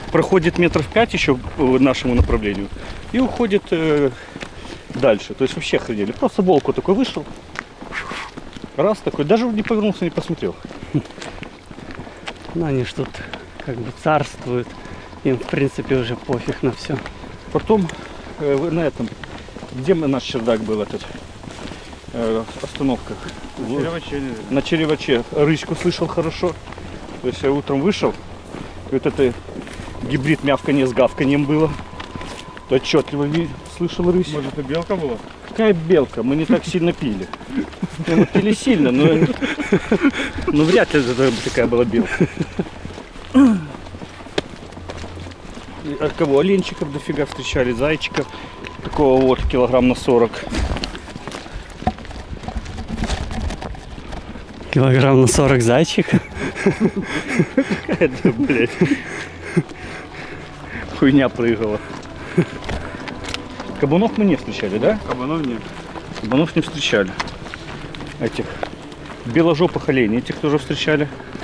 проходит метров 5 еще по нашему направлению и уходит дальше. То есть вообще охренели. Просто волку такой вышел. Раз такой, даже не повернулся, не посмотрел. Ну они ж тут как бы царствуют. Им в принципе уже пофиг на все. Потом на этом, где наш чердак был этот, остановка? На Череваче. Рыську слышал хорошо. То есть я утром вышел, и вот это гибрид мявканье с гавканьем было. То отчетливо слышал рысь. Может, это белка была? Какая белка? Мы не так сильно пили. Мы пили сильно, но вряд ли это такая была белка. От кого? Оленчиков дофига встречали, зайчиков. Такого вот килограмм на 40. Килограмм на 40 зайчика? Это, блядь, хуйня прыгала. Кабанов мы не встречали, да? Кабанов нет. Кабанов не встречали. Этих беложопых оленей, этих тоже встречали.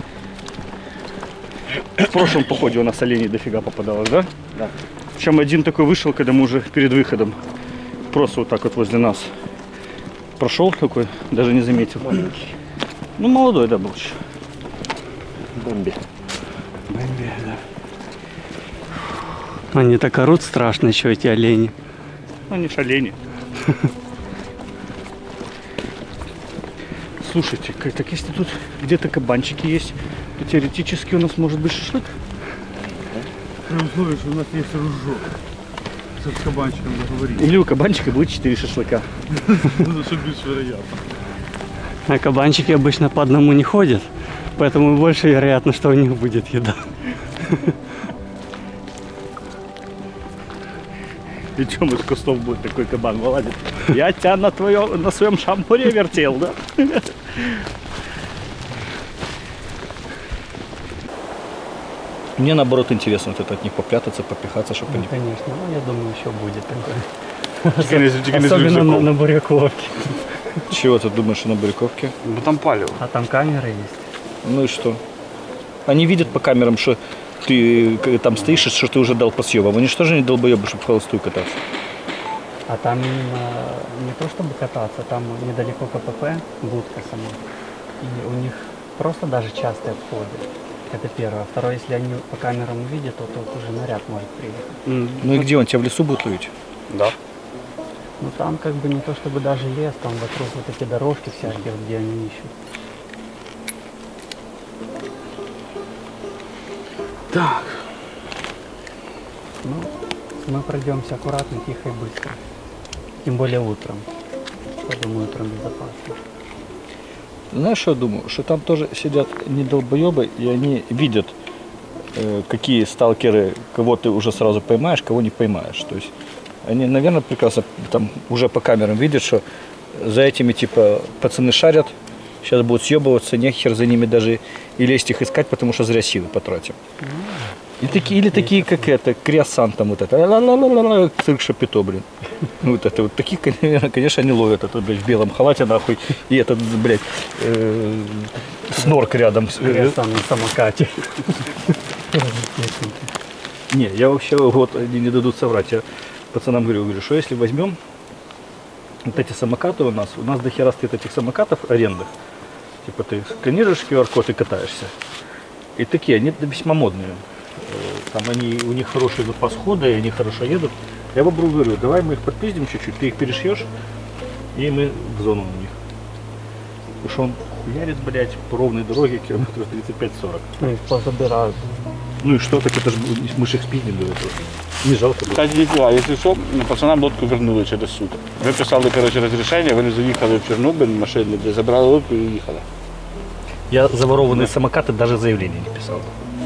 В прошлом походе у нас оленей дофига попадалось, да? Да. Причем один такой вышел, когда мы уже перед выходом. Просто вот так вот возле нас прошел такой, даже не заметил. Маленький. Ну, молодой, да, был еще. Бомби. Бомби, да. Они так орут страшно, что эти олени. Они ж олени. Слушайте, так если тут где-то кабанчики есть, то теоретически у нас может быть шашлык. При условии, что у нас есть ружок. С кабанчиком договорились. Или у кабанчика будет 4 шашлыка. Ну, что вероятно. А кабанчики обычно по одному не ходят, поэтому больше вероятно, что у них будет еда. И что, из кустов будет такой кабан вылазит? Я тебя на своем шампуре вертел, да? Мне наоборот интересно вот это от них попрятаться, попихаться, чтобы Ну, они... конечно, ну, я думаю, еще будет такое. Особенно Особенно на буряковке. Чего ты думаешь, что на Буряковке? Ну там палево. А там камеры есть. Ну и что? Они видят по камерам, что ты там стоишь, и что ты уже дал по съемам. Они же тоже не долбоебы, чтобы в холостую кататься. А там именно не то чтобы кататься, там недалеко КПП, будка сама. И у них просто даже частые обходы. Это первое. Второе, если они по камерам увидят, то тут уже наряд может приехать. Ну и где он? Тебя в лесу будет ловить? Да. Ну там как бы не то чтобы даже лес, там вокруг вот эти дорожки всякие, вот, где они ищут. Так. Ну, мы пройдемся аккуратно, тихо и быстро. Тем более утром. Я думаю, утром безопасно. Знаешь, что я думаю? Что там тоже сидят недолбоебы, и они видят, какие сталкеры, кого ты уже сразу поймаешь, кого не поймаешь. То есть они, наверное, прекрасно там уже по камерам видят, что за этими типа пацаны шарят, сейчас будут съебываться, нехер за ними даже и лезть их искать, потому что зря силы потратим. И такие, или такие, как это, креосан там вот это, ла-ла-ла-ла-ла, цирк Шапито, блин. Вот это вот, таких, конечно, они ловят, это, блядь, в белом халате, нахуй, и этот, блядь, снорк рядом. Креосан на самокате. Не, я вообще, вот, они не дадут соврать, я пацанам говорю, что если возьмем вот эти самокаты у нас до хера стоит этих самокатов арендных, типа ты сканируешь QR-код и катаешься, и такие, они весьма модные. Там у них хороший запас хода, и они хорошо едут. Я бобру говорю, давай мы их подпиздим чуть-чуть, ты их перешьешь, и мы в зону на них. Потому что он хуярит, блядь, по ровной дороге километров 35-40. Ну их позабирают. Ну и что, так это же мы же их спиздим до этого. Не жалко было. Кстати, а если що, пацанам лодку вернули через суд. Ви писали, коротше, розрішення, вони заїхали в Чорнобиль машини, де забрали лодку і їхали. Я за ворованные самокаты даже заявление не писал.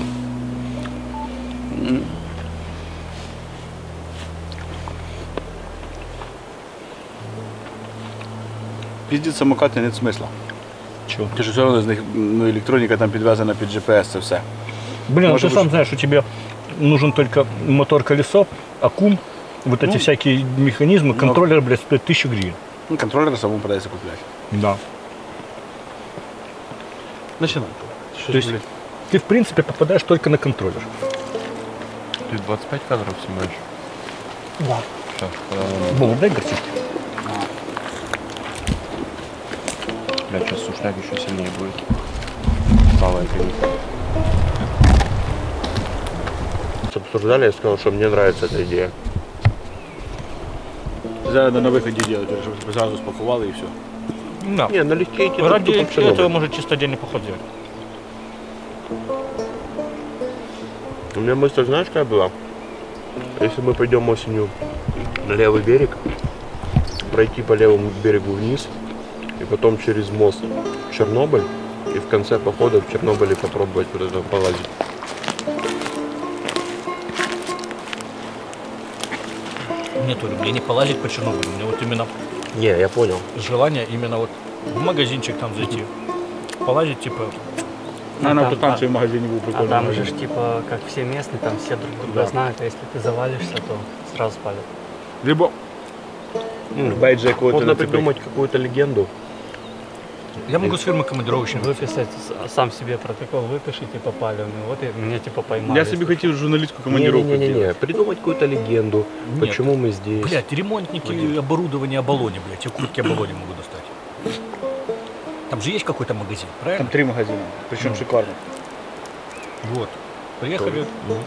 Піздіть самокати нет смисла. Чего? Тому що все одно з них електроніка там підв'язана під GPS, це все. Блин, Может ты сам знаешь, что тебе нужен только мотор-колесо, аккум, вот эти всякие механизмы, контроллер, блядь, стоит 1000 гривен. Ну, контролер самому придеться купляти. Да. Починай. То есть ты, в принципе, попадаешь только на контроллер. Ты 25 кадров снимаешь? Да. Сейчас. Бог, дай горчички. Бля, сейчас сушняк еще сильнее будет. Малая граница. Обсуждали, я сказал, что мне нравится эта идея. Зараз на виході делать, щоб сразу спакували і все. Да. Не, налегке идти Ради тупо в Чернобыль. этого может чисто отдельный поход сделать. У меня мысль, знаешь, какая была? Если мы пойдем осенью на левый берег, пройти по левому берегу вниз, и потом через мост в Чернобыль, и в конце похода в Чернобыле попробовать вот это полазить. Нету Оля, не полазить по Чернобылю. Мне вот именно Не, я понял. желание именно вот в магазинчик там зайти. Полазить, типа, А на там- автостанції в магазині був А прикольний там магазин. же ж типа, как все местные, там все друг друга Да. знают, а если ты завалишься, то сразу спалят. Либо бейджа якогось Можно придумать какую-то легенду. я могу с фирмы командировочной. Выписать, сам себе протокол выпишите по палевну, вот и меня типа поймали. Я собі хотів журналістську командировку зробити. Не-не-не, придумать какую-то легенду. Нет. Почему мы здесь? Блять, ремонтники оборудования Оболони, блядь, я куртки Оболони могу достать. Там же есть какой-то магазин, Там правильно? 3 магазини, причому шикарно. Вот. Приехали.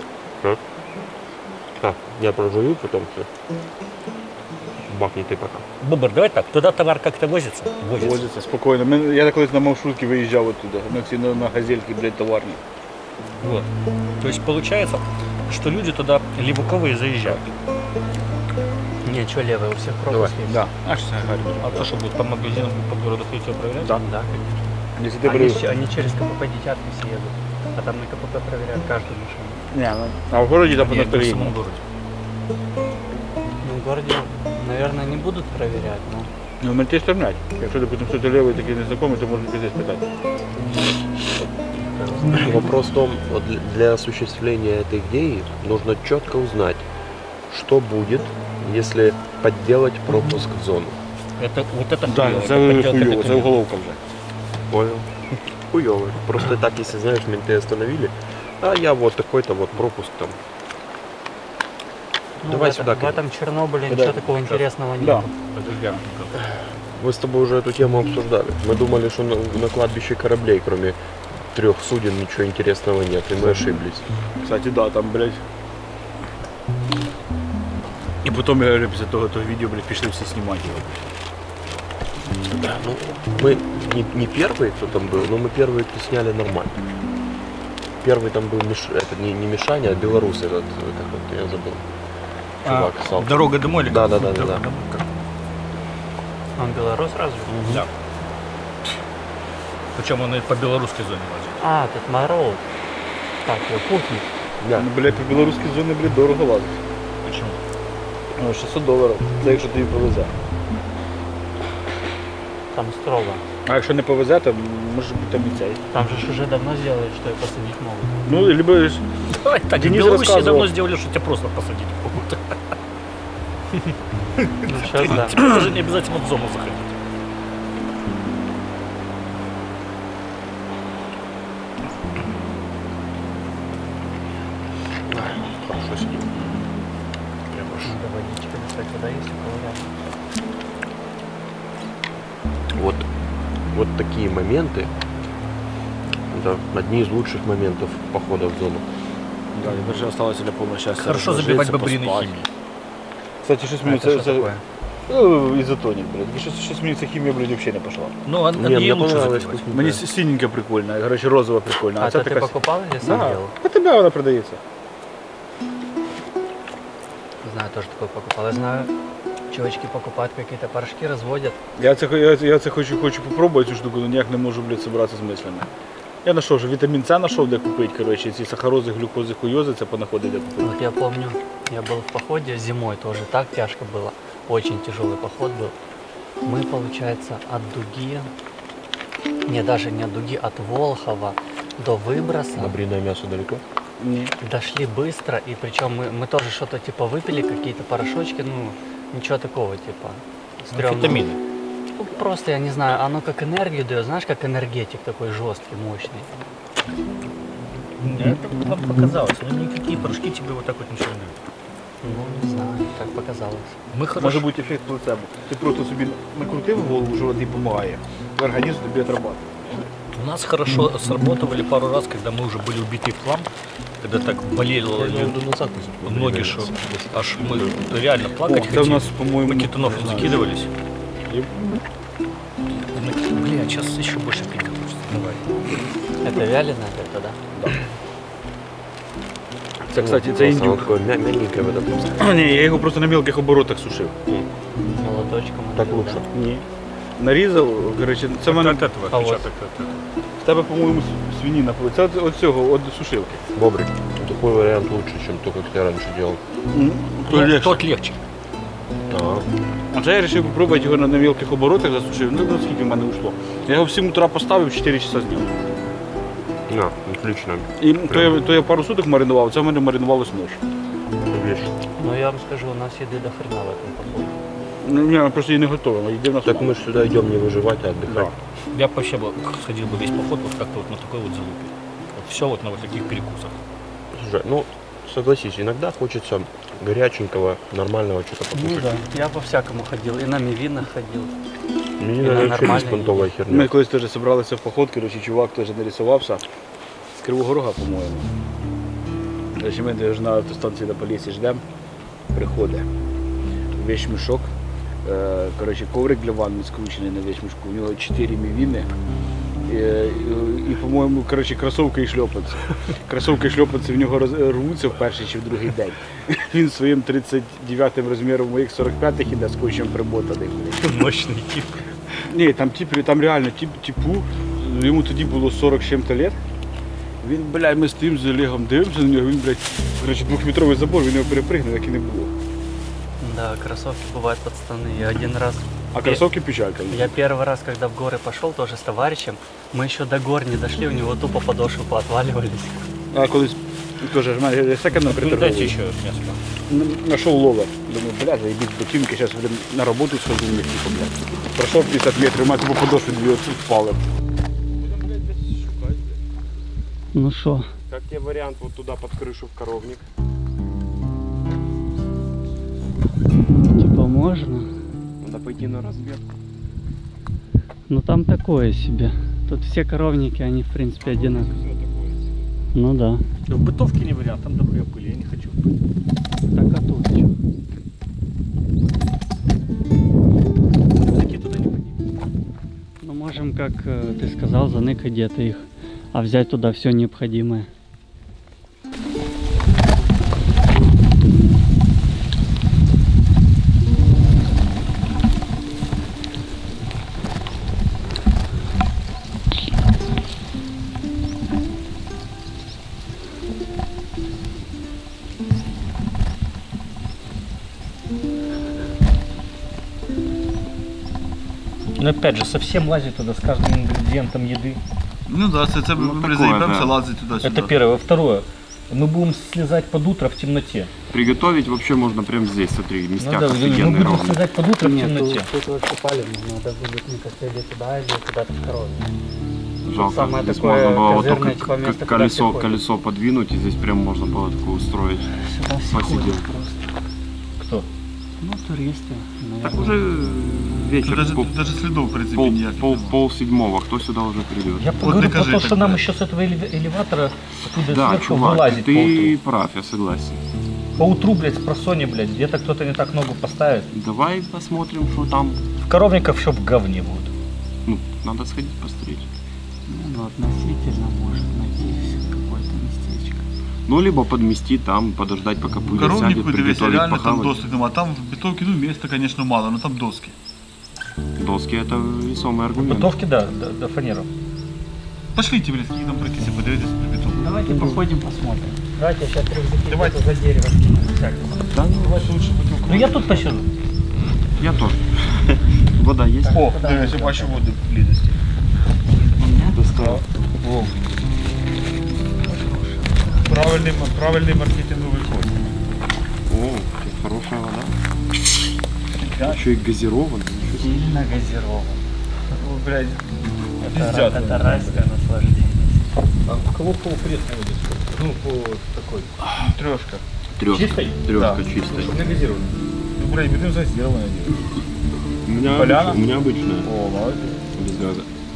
Так, я прожую, потом все. Бахни ты пока. Бобр, давай так, туда товар как-то возится? Возится. Возиться спокійно. Я колись на маршрутці виїжджав оттуда, на газельки, блядь, товарні. Вот. То есть получается, что люди туда левуковые заезжают. Не, что левый, у всех пропуск есть. Да. А що це гарно? А то, что будет по магазинам, по городу ходить и проверять? Да. Да, Якщо ти они, береш... они через КПП Детятки едут, а там на КПП проверяют каждую машину. Ні, ну, а в городі там по Нет, в настроєнню. самом городе. Ну, в городе, наверное, не будут проверять, но Ну, мене теж стрімлять. Якщо, допустим, хтось левий такий незнайомий, то можна піти спитати. Вопрос в том, вот для осуществления этой идеи нужно четко узнать, что будет, если подделать пропуск в зону. Это, вот это Так, хуёво, це это подделка, хуйово, это це хуёво. уголовка вже. Понял? Хуёво. Просто так, если знаешь, менты остановили, а я вот такой-то вот пропуск там. ну, Давай в, сюда, в этом Чернобыле Куда? ничего такого интересного нет. Да. Подожди. Мы с тобой уже эту тему обсуждали. Мы думали, что на кладбище кораблей, кроме 3 суден, ничего интересного нет, и мы ошиблись. Кстати, да, там, блядь. І потім, я говорю, після того відео, блядь, пішли всі знімати його. Да, ну, мы не первые, кто там был, но мы первые, кто сняли нормально. Первый там был это не Мишаня, а белорус этот, как вот, я забыл. Чувак, Сал. Дорога домой или Да, как? да, да, да, Дорога да. домой, как? Он белорус разве? Да. Причем он и по белорусской зоне возит. А, тут Мороз. Так, его путник. Да. Ну, блядь, по білоруській зоні, блядь, дорого лазить. Почему? Ну, $600. Це якщо тобі повезе. Там строго. А якщо не повезе, то може бути там і цей. Там же ж уже давно сделали, что и посадить могут. Ну, либо Давай так, в Денис Беларуси рассказывал. давно сделали, что тебя просто посадить могут. Ну, сейчас да. Тебе даже не обязательно в зону заходить. Хорошо сидим. Прям аж. Надо водичка достать, вода есть у кого рядом. Вот такие моменты, это одни из лучших моментов похода в зону. да, тепер же осталося для повного щастя. Хорошо забивать бобриной поспати. химией. Кстати, щось А мені это что це такое? ізотонік, блядь. Щось мені ця хімія, блядь, взагалі не пішла. Ну, Не, ей мне лучше понравилось забивать. вкусненько. Мені синенька прикольна, коротше, розова прикольна. А це это ты така... покупал или сам Да, делал? по тебе вона продається. Знаю, тоже такое покупал. Я знаю, девочки покупают какие-то порошки, разводят. Я це хочу попробувати цю штуку, але ніяк не можу, блядь, зібратися з мислями. Я знайшов, що вітамін С знайшов, де купити, коротше, ці сахарози, глюкози, хуйози, це понаходить, де купити. Вот я помню, я был в походе зимой, тоже так тяжко было. Очень тяжелый поход был. Мы, получается, от Дуги, не, даже не от Дуги, от Волхова до Выброса Бобриное мясо далеко? Ні. дошли быстро. И причем мы тоже что-то типа выпили, какие-то порошочки, ну, ничего такого типа. стрёмного. Амфетамины. Ну, просто, я не знаю, оно как энергию дает, знаешь, как энергетик такой жесткий, мощный. Это вам показалось, но никакие порошки тебе вот так вот ничего не дают. Ну, не знаю, как показалось. Мы Може хорошо... бути ефект плацебо. Ти просто собі накрутив в голову, що води допомагає. Організм тобі отрабатує. У нас хорошо сработали пару раз, когда мы уже были убиты в хлам, когда так болело ноги, что аж мы реально плакать Це в хотели. нас, по-моєму, Мы кетонов не знаю. закидывались. И- Бля, сейчас еще больше пить хочется. Давай. Это вяленое это, да? Це, кстати, це індюк. Такое мягенькое в этом. Ні, я його просто на мілких оборотах сушив. Молоточком. Так лучше. Ні. Нарізав, коротше, це в мене От этого А вот. отпечаток. в тебе, по-моєму, свинина. Це от цього, от сушилки. Бобрик, такой вариант лучше, чем то, как я раньше делал. Тот легче. Ага. А це я вирішив спробувати його на мілких оборотах засушив. Ну, скільки в мене ушло. Я його в 7 утра поставив, 4 часа зняв. На, отлично. І то я пару суток маринував, це в мене маринувалось ночі. Вещь. Но я вам скажу, у нас еды до хрена в этом походе. Ну, ні, просто її не готова, йде в нас. Так мы же сюда идем не выживать, а отдыхать. Да. Я бы вообще сходил бы весь поход вот как-то вот на такой вот залупе. Вот все вот на вот таких перекусах. Слушай, ну, согласись, иногда хочется горяченького, нормального что-то Ну покушать. да, я по-всякому ходил, и на мивинах ходил. Мне И не на вообще нормальный беспонтовая Ми херня. колись теж зібралися в поход, коротше, чувак теж нарисувався з Кривого Рога, по-моєму. Значить, ми теж на автостанції на Полісі ждемо, приходить вещмішок, коротше, коврик для ванни скручений на вещмішку, у нього 4 мівіни і, по-моєму, коротше, кросовки і шльопанці. Кросовки і шльопанці в нього рвуться в перший чи в другий день. Він своїм 39-м розміром моїх 45-х іде скотчем примотаний. Мощный тип. Ні, там реально типу, йому тоді було 40 з чим-то лет. Він, блядь, ми з тим з Олегом дивимося на нього, він, блядь, коротше, 2-метровий забор, він його перепригнув, як і не було. Да, кроссовки бывают под штаны. Я один раз, А кросовки печалька. я первый раз, когда в горы пошел, тоже с товарищем, мы еще до гор не дошли, у него тупо подошвы поотваливались. А колись теж, я секонд Дайте приторговую. еще несколько. Нашел лова. Думаю, блядь, заебись ботинки, сейчас на работу схожу, у них типа, блядь. Прошел 50 метров, у меня тупо подошвы две отсюда впали. Ну что? Как тебе вариант вот туда под крышу в коровник? Типа можно? Надо пойти на разведку. Ну там такое себе. Тут все коровники, они в принципе одинаковые. Ну да. В бытовке не вариант, там дохуя пыли, я не хочу. Так а тут что? Рюкзаки туда не поднимешь. Ну можем, как ты сказал, заныкать где-то их, а взять туда все необходимое. Но опять же, совсем лазить туда с каждым ингредиентом еды. Ну да, це такое, заїбемося, да. лазить туди-сюди. Это первое. Второе. Мы будем слезать под утро в темноте. Приготовить вообще можно прямо здесь, смотри, Ну местяк да, мы офигенный, будем ровный. слезать под утро в Нет, темноте. тут вообще палевно, надо будет не костыли туда или куда-то в коровник. Жалко, самое здесь такое можно было вот козырное, только типа, место, как куда все ходят. колесо подвинуть, и здесь прям можно было такое устроить. Сюда все Посидим. ходят просто. Кто? Ну, туристы, Так наверное. уже вечер, Даже слідов, в принципі, пол седьмого, кто сюда уже придет? Я говорю про докажи то, что тогда. нам еще с этого элеватора оттуда Да, сверху чувак, вылазить ты прав, я согласен. по утру, блядь, с просони, блядь, где-то кто-то не так ногу поставит. Давай посмотрим, что там. В коровниках все в говне будет. Ну, надо сходить посмотреть. Ну, относительно может найти какое-то местечко. Ну, либо подмести там, подождать, пока пыль сядет, приготовить, реально там похавать. досок нема. Там в бетонке, ну, места, конечно, мало, но там доски. Доски это весомый аргумент. Бытовки, да, до фанеров. Пошлите, блядь, скільки там прокиси, подивитися на бетон. Давайте походим, посмотрим. Давайте я сейчас рюкзаки Давайте. где-то за дерево скину. всякое. Да, ну, Давайте лучше бутилку. Ну я тут посижу. я тоже. Вода есть? О, дивись, я бачу воду близості. Достал. О. Правильний маркетинговий ход. О, тут хорошая вода. Еще и газированная. Сильно газирован. О, блядь, Это, пиздят. это райское наслаждение. А кого пресс не будет? Ну, по такой. Трешка. Трешка. Чистой? Трешка Да. чистая. Не газированная. Ну, блядь, будем газированная делать. У меня обычная. О, молодец. Без газа.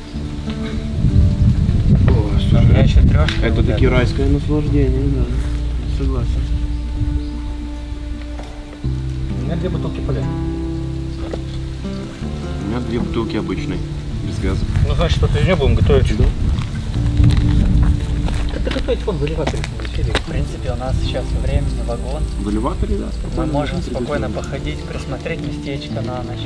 У меня еще трешка. Это таки райское наслаждение, да. Согласен. У меня 2 бутылки поляны. У меня 2 бутылки обычной. Без газа. Ну, значит, что-то из нее будем готовить. Да. Как-то готовить вон выливать. В принципе, у нас сейчас времени вагон. В элеваторе, да? Мы можем спокойно походить, присмотреть местечко на ночь.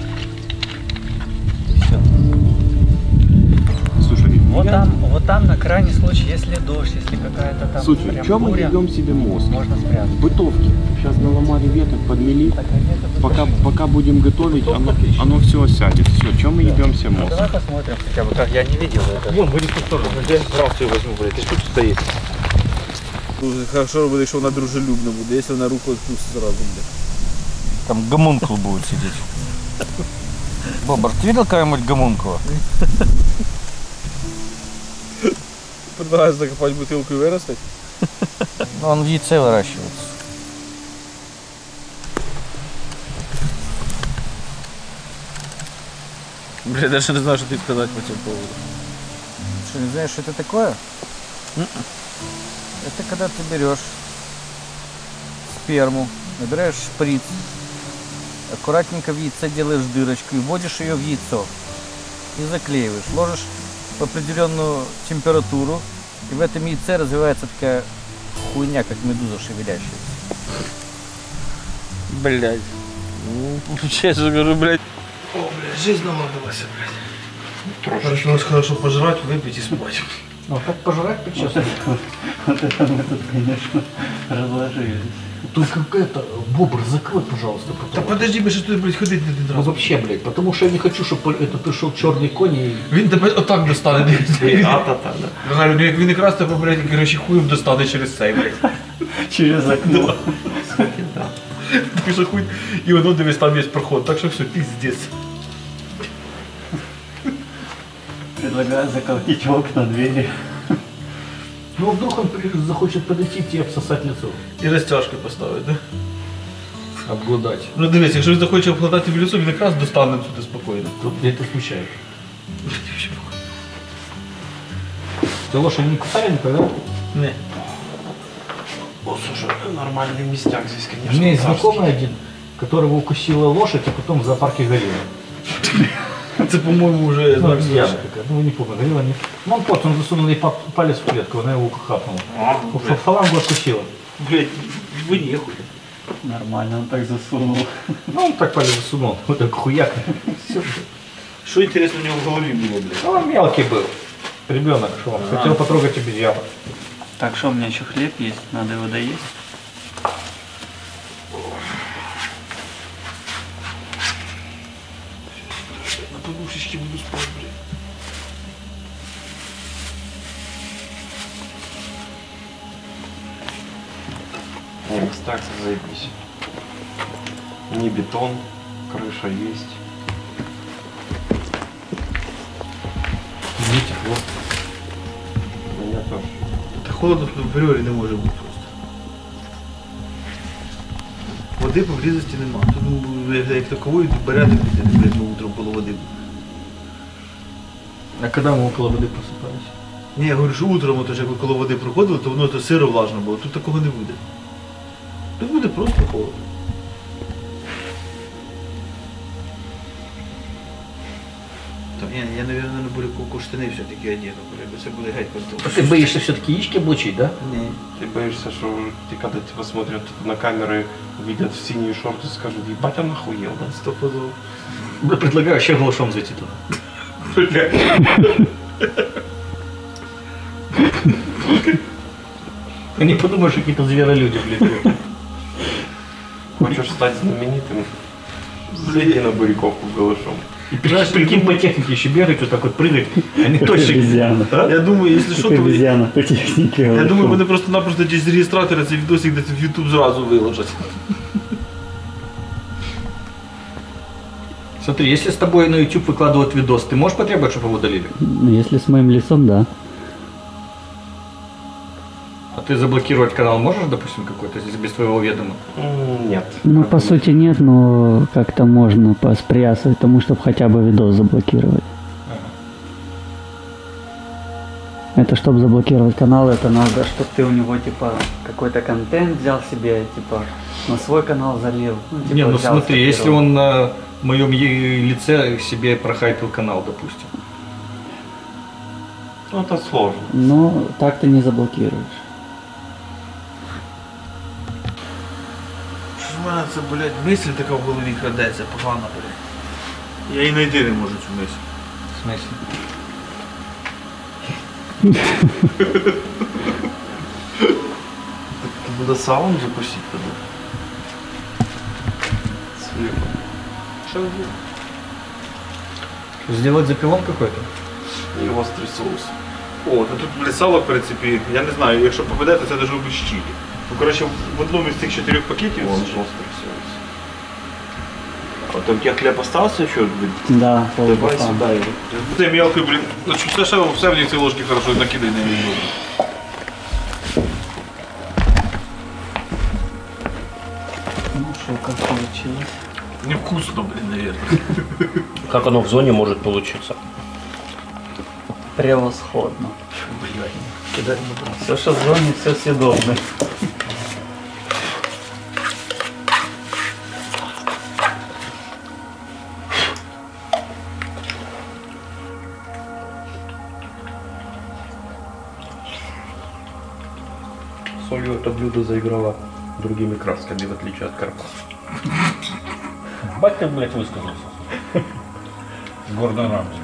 И все. Слушай, Вот там на крайний случай, если дождь, если какая-то там слушай, прям что мы буря, ебем себе мозг? можно спрятать. Бытовки. Сейчас наломали веток, подмели. Так, а нет, это Пока будем готовить, оно все осядет. Все, чем мы ебем себе Ну, мозг? давай посмотрим хотя бы, как я не видел это. Вон, выйди в ту сторону. Я рацию возьму, блядь. Ти ж тут стоїть. Хорошо буде, якщо вона дружелюбна буде, якщо вона руку відпустить зразу буде. Там гомункул будет сидеть. Бобр, ты видел кого-нибудь гомункула? Предлагаєш закопати бутилку і виростити? Ну, он в яйце выращивается. Бля, я даже не знаю, що тобі сказати по цьому поводу. Что, не знаешь, что это такое? Это когда ты берешь сперму, набираешь шприц, аккуратненько в яйце делаешь дырочку и вводишь ее в яйцо и заклеиваешь. Ложишь в определенную температуру, и в этом яйце развивается такая хуйня, как медуза шевелящаяся. Блядь. Ну, честно говорю, блядь. О, блядь, жизнь наладилась, блядь. Хорошо пожрать, выпить и спать. Ну, как пожрать по-честному? Вот это мы тут, конечно, разложились. Только это, Бобр, закрой, пожалуйста. Та подожди, ми ще тут, блядь, ходити не Ну одразу. вообще, блядь, потому что я не хочу, чтобы это пришел черный конь и... Він тебе отак достане. А-та-та, да. Реально, як він якраз тебе, блядь, короче, хуєм достане через цей, блядь. Через окно. Кстати, да. Так що хуй, і воно дивись, там є проход, так що все, пиздец. Предлагаю заколотить окна, двери. Ну, вдруг он захочет подойти тебе обсосать лицо. І розтяжки поставити, да? Обглодать. Ну дивись, якщо він захоче обкладати в лицо, він якраз достане туди спокійно. Тут где это смущает. Ты лошадь не кусали никогда? Не. О, слушай, нормальный местяк здесь, У конечно. меня есть знакомый один, которого укусила лошадь, а потом в зоопарке горела. Це, по-моєму, вже Ну, знак обезьяна свыше. такая, ну не помню, горела не... Ну он кот, он засунул ей палец в клетку, она его хапнула. Фалангу откусила. Блядь, ви нехуй. Нормально, он так засунул. Ну он так палец засунул, вот так хуяк. Все. Що інтересно у нього в голові було, блядь? Ну он мелкий был. Ребенок, что он хотел потрогать обезьяну. Так, что у меня еще хлеб есть, надо его доесть. На подушечке буду спать, блядь. Не, местяк, заебись. Не бетон, крыша есть. Не тепло. У меня тоже. Та холодно в апріорі не може бути просто. Води поблизості нема. Тут ну, як такової тут берети буде, блядь, ми утром коло води. А когда мы около воды просыпались? Ні, я говорю, що утром, то ж, як ви коло води проходили, то воно то сиро влажно було. Тут такого не буде. Тут буде просто холодно. Та ні, я, мабуть, не буду штани все-таки одягну, бо це буде геть просто. Ты боишься все-таки яички облучить, да? Ні. Ты боишься, что ты когда тебя смотрят на камеры, видят в синие шорты, скажут, ебать, он охуел, да? Стопудово. Я предлагаю вообще голышом зайти туда. Они подумают, что какие-то зверолюди, блин. Хочешь стать знаменитым? Зайди на Буряковку голышом. И прикинь, по технике еще бегать, вот так вот прыгать. Они точно... Обезьяна. Я думаю, якщо що, то ви- Обезьяна по технике. я думаю, вони просто-напросто через реєстратори цей відосик десь в YouTube зразу виложать. Смотри, если с тобой на YouTube выкладывают видос, ты можешь потребовать, чтобы его удалили? Ну, если с моим лицом, да. А ты заблокировать канал можешь, допустим, какой-то здесь без твоего ведома? Нет. Ну, по сути, нет, но как-то можно посприясывать тому, чтобы хотя бы видос заблокировать. Это чтобы заблокировать канал, это надо, чтобы ты у него, типа, какой-то контент взял себе, типа, на свой канал залил. Ну, типа, Не, ну взял, смотри, если скопировал. он на моем лице себе прохайтил канал, допустим. Ну, это сложно. Ну, так ты не заблокируешь. Що в мене це, блядь, мисль така в голові крадеться, погана, блядь. Я і знайти не можу цю мисль. В смысле? Буде салом запустити тоді. Что сделать запилон какой-то? И острый соус. О, та тут, блядь, сало в принципі, я не знаю, якщо попадете, це даже бути щілі. Ну, коротше, в одному із цих 4 пакетів. Вон острый соус. А то у тебя хлеб остался еще? Да, Давай полбуфа. сюда его. Ти мелкий, блін, все в ній ці ложки хорошо накидай на ній. Ну что, как получилось? Невкусно, блін, наверное. Как оно в зоне может получиться? Превосходно. Все, что в зоне, все съедобно. Солью это блюдо заиграло другими красками, в отличие от Карпат. Бать ты, блядь, высказался. С Гордон Рамси.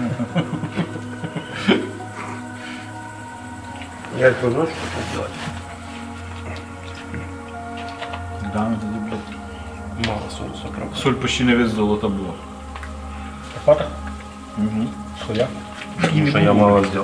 Я это знаешь, что делать? Да, это, блядь. Мало соуса, правда. Соль почти на вес золота була. Карпатах? Угу. Хуя. Потому что я мало сделал.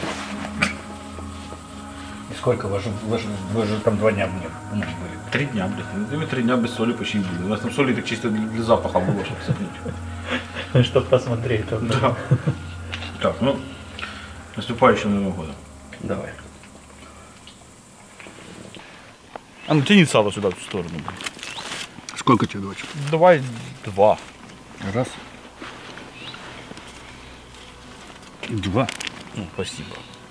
И сколько? Вы же там 2 дня были. 3 дня, блядь. Ми 3 дня без солі почти були. У нас там солі так чисто для запаха було, щоб сипнути. Чтобы посмотреть. Да. Так, ну, наступающего Нового года. Давай. А ну тяни сало сюда, в ту сторону. Сколько тебе давать? Давай 2. Раз. 2. Ну, спасибо.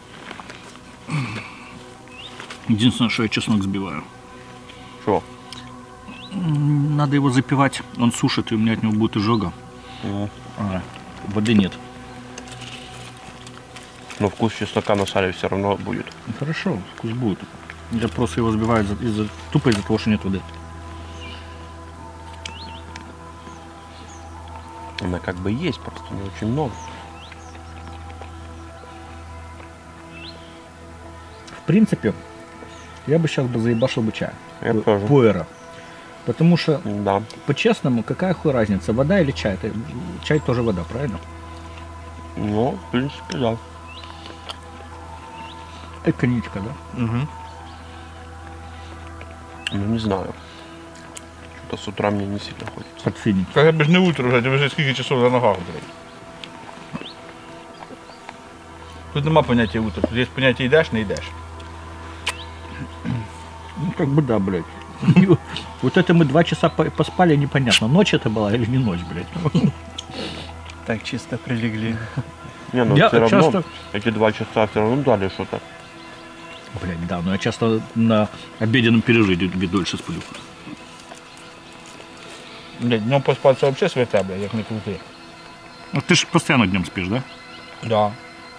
Единственное, что я чеснок сбиваю. Что? Надо его запивать. Он сушит, и у меня от него будет изжога. А, воды нет. Но вкус чеснока на сале все равно будет. Ну, хорошо, вкус будет. Я просто его сбиваю тупо из-за того, что нет воды. Она как бы есть, просто не очень много. В принципе, я бы сейчас заебашил бы чая. Я тоже. Пуэра. Потому что, Да. по-честному, какая хуй разница, вода или чай? Чай тоже вода, правильно? Ну, в принципе, да. Это коньячка, да? Угу. Ну, не знаю. Что-то с утра мне не сильно хочется. Подфинить. Та тебе ж не утро вже, тебе вже скільки часов на ногах, блядь. Тут нема поняття утро, тут є поняття йдеш, не йдеш. Ну, как бы да, блядь. Вот это мы 2 часа поспали, непонятно, ночь это была или не ночь, блядь. Так чисто прилегли. Не, ну Я все равно часто- эти 2 часа все равно дали что-то. Блядь, да, но я часто на обеденном перерыве дольше сплю. Блядь, днем поспати це взагалі святе, блядь, як не крути. Ну, ты же постоянно днем спишь, да? Да.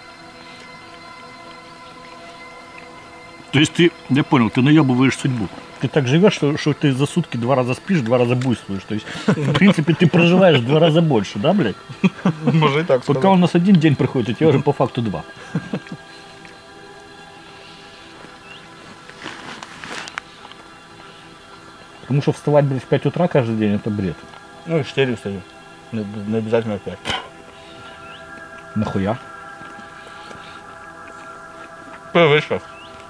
То есть ты, я понял, ты наебываешь судьбу. Ты так живешь, что ты за сутки 2 раза спишь, 2 раза буйствуешь. То есть, в принципе, ты проживаешь в 2 раза больше, да, блядь? Може і так Пока сказати. у нас 1 день приходит, у тебя уже по факту 2. Потому что вставать, блядь, в 5 утра каждый день это бред. Ну і 4 встаю. Не обов'язково 5. Нахуя? Привичка.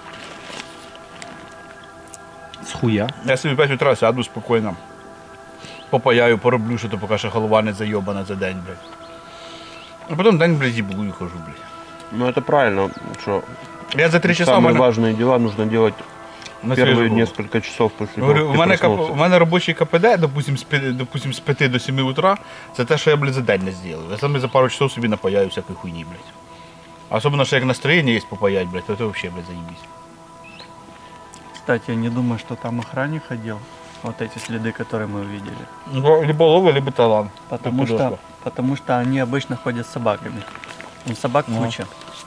С хуя? Я собі 5 утра сяду спокійно. Попаяю, пороблю, що то поки що голова не зайобана за день, блядь. А потім день, блядь, їблую хожу, блядь. Ну это правильно, что Я за 3 часа Самые можна... важные дела нужно делать на первые свежу. несколько часов после Говорю, того, у как ты проснулся. мене робочий КПД, допустим, з 5 до 7 утра, це те, що я, блядь, за день не зроблю. Я сам за пару часов собі напаяю всякої хуйні, блядь. А особенно, що як настроєння є попаять, блядь, то це вообще, блядь, заебись. Кстати, я не думаю, что там охранник ходил. Вот эти следы, которые мы увидели. Либо лова, либо талант. Потому что они обычно ходят с собаками. Собак куча.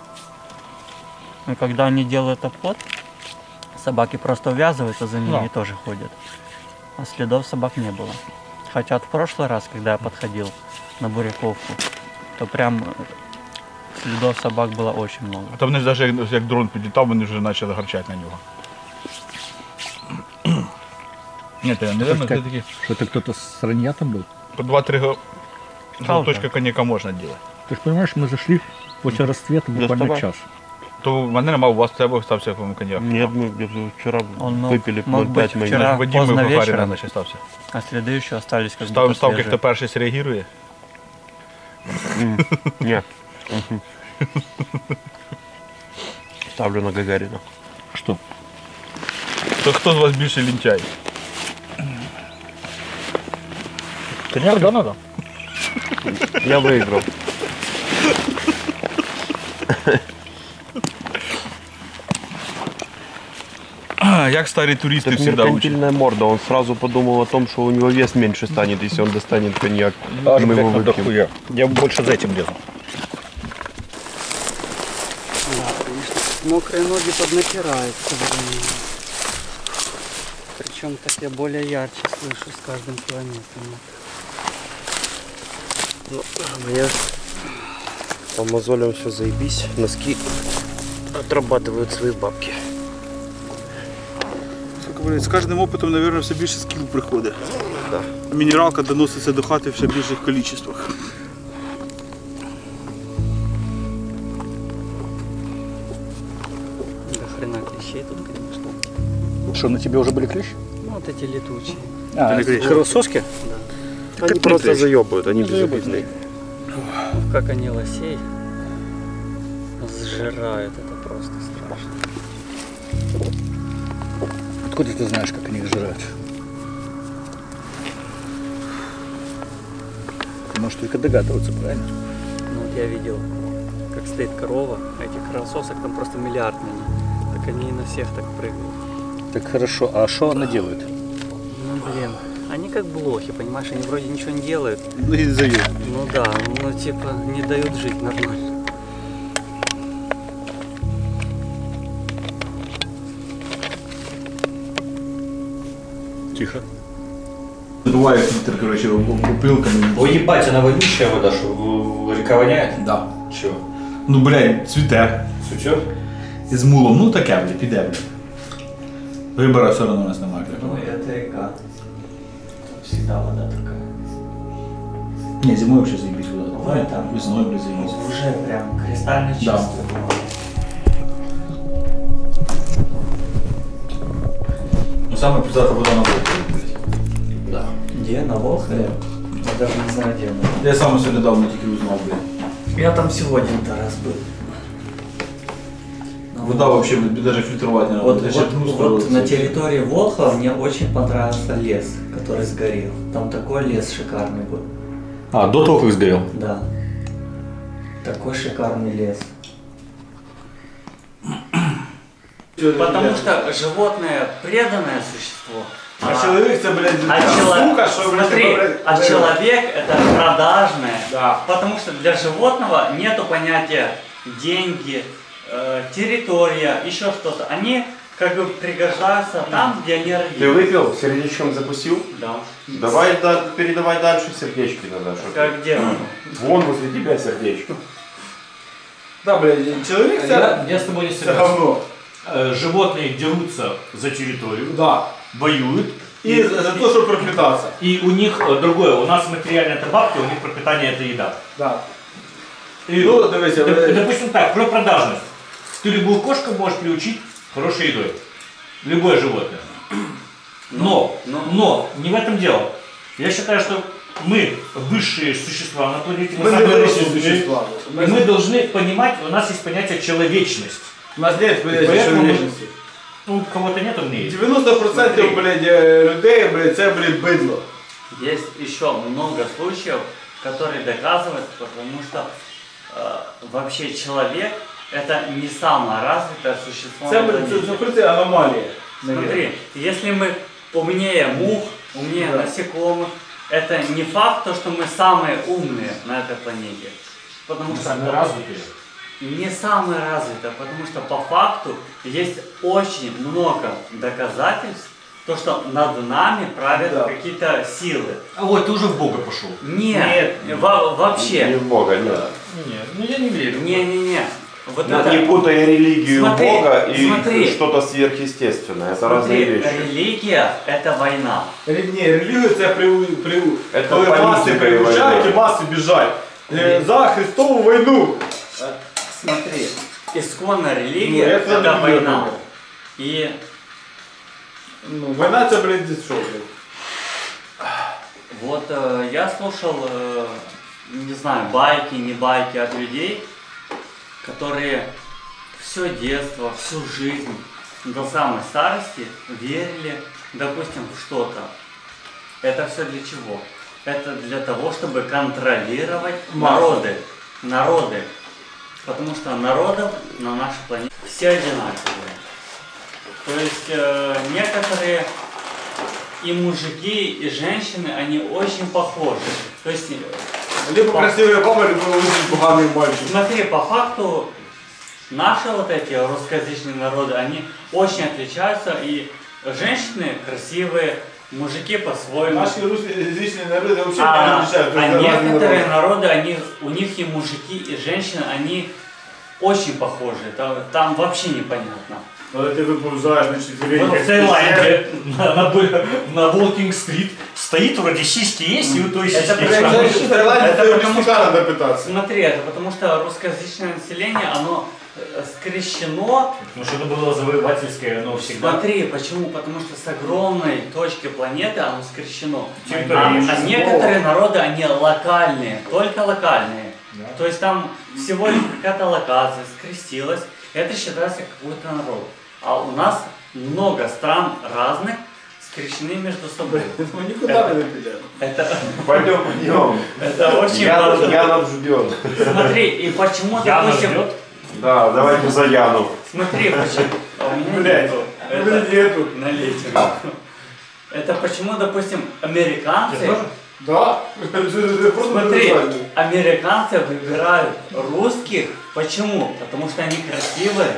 И когда они делают обход, собаки просто увязываются за ними и тоже ходят. А следов собак не было. Хотя в прошлый раз, когда я подходил на Буряковку, то прям следов собак было очень много. А там вони ж навіть як дрон підлітав, вони вже почали гарчати на нього. Ні, це, наверное, це такі... Что это кто-то с ранья там был? По 2-3 точка коньяка можна робити. Ты же понимаешь, мы зашли после расцвета буквально Доставай. час. То в мене немає, у вас тебе стався, по-моєму, коньяк. Нет, мы где-то вчера Он выпили мог 0,5 быть майонеза. вчера. Вадим поздно Бухарина вечером. наче стався. А следы еще остались как Ставимо будто ставки, свежие. хто перший среагує. Нет. Ставлю на Гагарина. Что? То хто з вас більше лінчай? Коньяк, да, надо? Я выиграл. Як старі туристи Так завжди учать. меркантильная морда. Он сразу подумал о том, что у него вес меньше станет, если он достанет коньяк. Аж, Мы блядь, его надо выпьем. хуя. Я больше за этим лезу. Да, конечно, мокрые ноги поднапирают со временем. Причем так я более ярче слышу с каждым километром. Мне по мозолям все заебись. Носки отрабатывают свои бабки. З кожним опитом, мабуть, все більше скіл приходить. Да. Мінералка доноситься до хати в все більших кількостях. До хрена клещей тут, конечно. Что, на тебе уже были клещи? Ну вот эти летучие. А, кровососки? Они просто заебают, они безобидные. Как они лосей сжирают, это просто страшно. Откуда ты знаешь, как они их жрают? Ты можешь только догадываться, правильно? Ну вот я видел, как стоит корова, а этих кровососок там просто миллиард на ней. Так они и на всех так прыгают. Так хорошо, а что она делает? Ну блин, они как блохи, понимаешь, они вроде ничего не делают. Ну і заїв. Ну да, ну типа не дают жить нормально. Тихо. Буває фільтр, коротше, бутилками. Ой, ебать, она вонючая вода, что река воняет? Да. Чего? Ну, блядь, цвіте. Сучок? Із мулом, ну таке, блядь, піде, блядь. Вибора все одно у нас немає. Ну это река. Всегда вода такая. Ні, зимою взагалі заїбись вода. В этом. Весною, блядь, заїбись. Уже прям кристально Да. чисто. Ну, саме пиздата вода на Волхові, блядь. Да. Где? На Волхове? Я даже не знаю, где она. Я сам все недавно тільки узнав, блядь. Я там всего один-то раз был. Вода вообще, блядь, даже фильтровать не надо. Вот, вот на территории Волхова мне очень понравился лес, который сгорел. Там такой лес шикарный был. А, до того, как сгорел? Да. Такой шикарный лес. Потому что животное преданное существо. А чоловік це, блядь, А, сука, що, блядь, смотри, тебе, блядь, а человек это продажное. Да. Потому что для животного нету понятия деньги, территория, еще что-то. Они как бы пригождаются там, где они родились. Ты выпил? Сердечком запустил? Да. Давай передавай дальше сердечки надо. Как дело? Вон возле тебя сердечко. Да, блядь, чоловік це... Я с тобой не Це согласен. говно. Животные дерутся за территорию, Да. воюют. І за те, щоб пропитатися. И у них другое, у нас материальная это бабки, у них пропитание это еда. Да. І, ну, дивися, Допустим так, про продажность. Ты любую кошку можешь приучить хорошей едой. Любое животное. Но не в этом дело. Я считаю, что мы высшие существа на планете, мы Ми не самые вирішили разумные. существа. И мы должны понимать, у нас есть понятие человечность. У нас нет, блядь, Поэтому мы- вечности. Ну, кого-то нет, он не есть. 90% блядь, людей, блядь, це, блядь, бидло. Есть еще много случаев, которые доказывают, потому что вообще человек это не самое развитое существо Це, на блядь, планете. це аномалія. Смотри, если мы умнее мух, умнее Да. насекомых, это не факт, то, что мы самые умные на этой планете. Потому что развитые. не самые развитые, потому что по факту есть очень много доказательств, то, что над нами правят Да. какие-то силы. А вот ты уже в Бога пошел. Нет, вообще. Не в Бога, нет. Нет, ну я не верю. Не-не-не. Вот Не это... путай религию Смотри, Бога и смотри. что-то сверхъестественное. Это Смотри, разные вещи. религия это война. Ні, релігія це Це коли маси політика і приїжджають війна. і маси біжать. За Христову війну. Смотри, исконная религия Ну, я это туда не война. верю. И Ну, війна це, блядь, що, блядь? вот я слушал, не знаю, байки, не байки от людей, которые все детство, всю жизнь до самой старости верили, допустим, в что-то. Это все для чего? Это для того, чтобы контролировать Массы. народы. Потому что народов на нашей планете все одинаковые. То есть некоторые и мужики, и женщины, они очень похожи. То есть, Либо красивая баба, либо очень поганий мальчик. смотри, по факту наши вот эти русскоязычные народы, они очень отличаются. И женщины красивые, мужики по-своему. Наші русскоязычные народы вообще А, не отличаются. а это разные некоторые народы. народы, у них и мужики, и женщины, они очень похожи. Там вообще непонятно. Але ти виповзаєш, значить, Вот в Таиланде на Волкинг-стрит стоит, вроде сиськи есть, и у той Это сиськи прям- есть. В Таїланді Это це потому мужика треба питатися. Смотри, это потому что русскоязычное население, оно скрещено. Потому что это было завоевательское, оно всегда. Смотри, почему? Потому что с огромной точки планеты оно скрещено. Территория А есть. некоторые народы, они локальные, только локальные. Да. То есть там всего лишь какая-то локация скрестилась, это считается какой-то народ. А у нас много стран разных скрещены между собой. Ну нікуди ми не підемо. Это, Пойдем. это очень важно. Яна ждет. Смотри, и почему, Яна допустим, ждет. Да, давайте за Яну. смотри, почему, а у меня Блядь, нету. у мене нету. Налейте. Это почему, допустим, Ты американцы, тоже? Да? Просто смотри, неправильно. американцы выбирают русских. Почему? Потому что они красивые.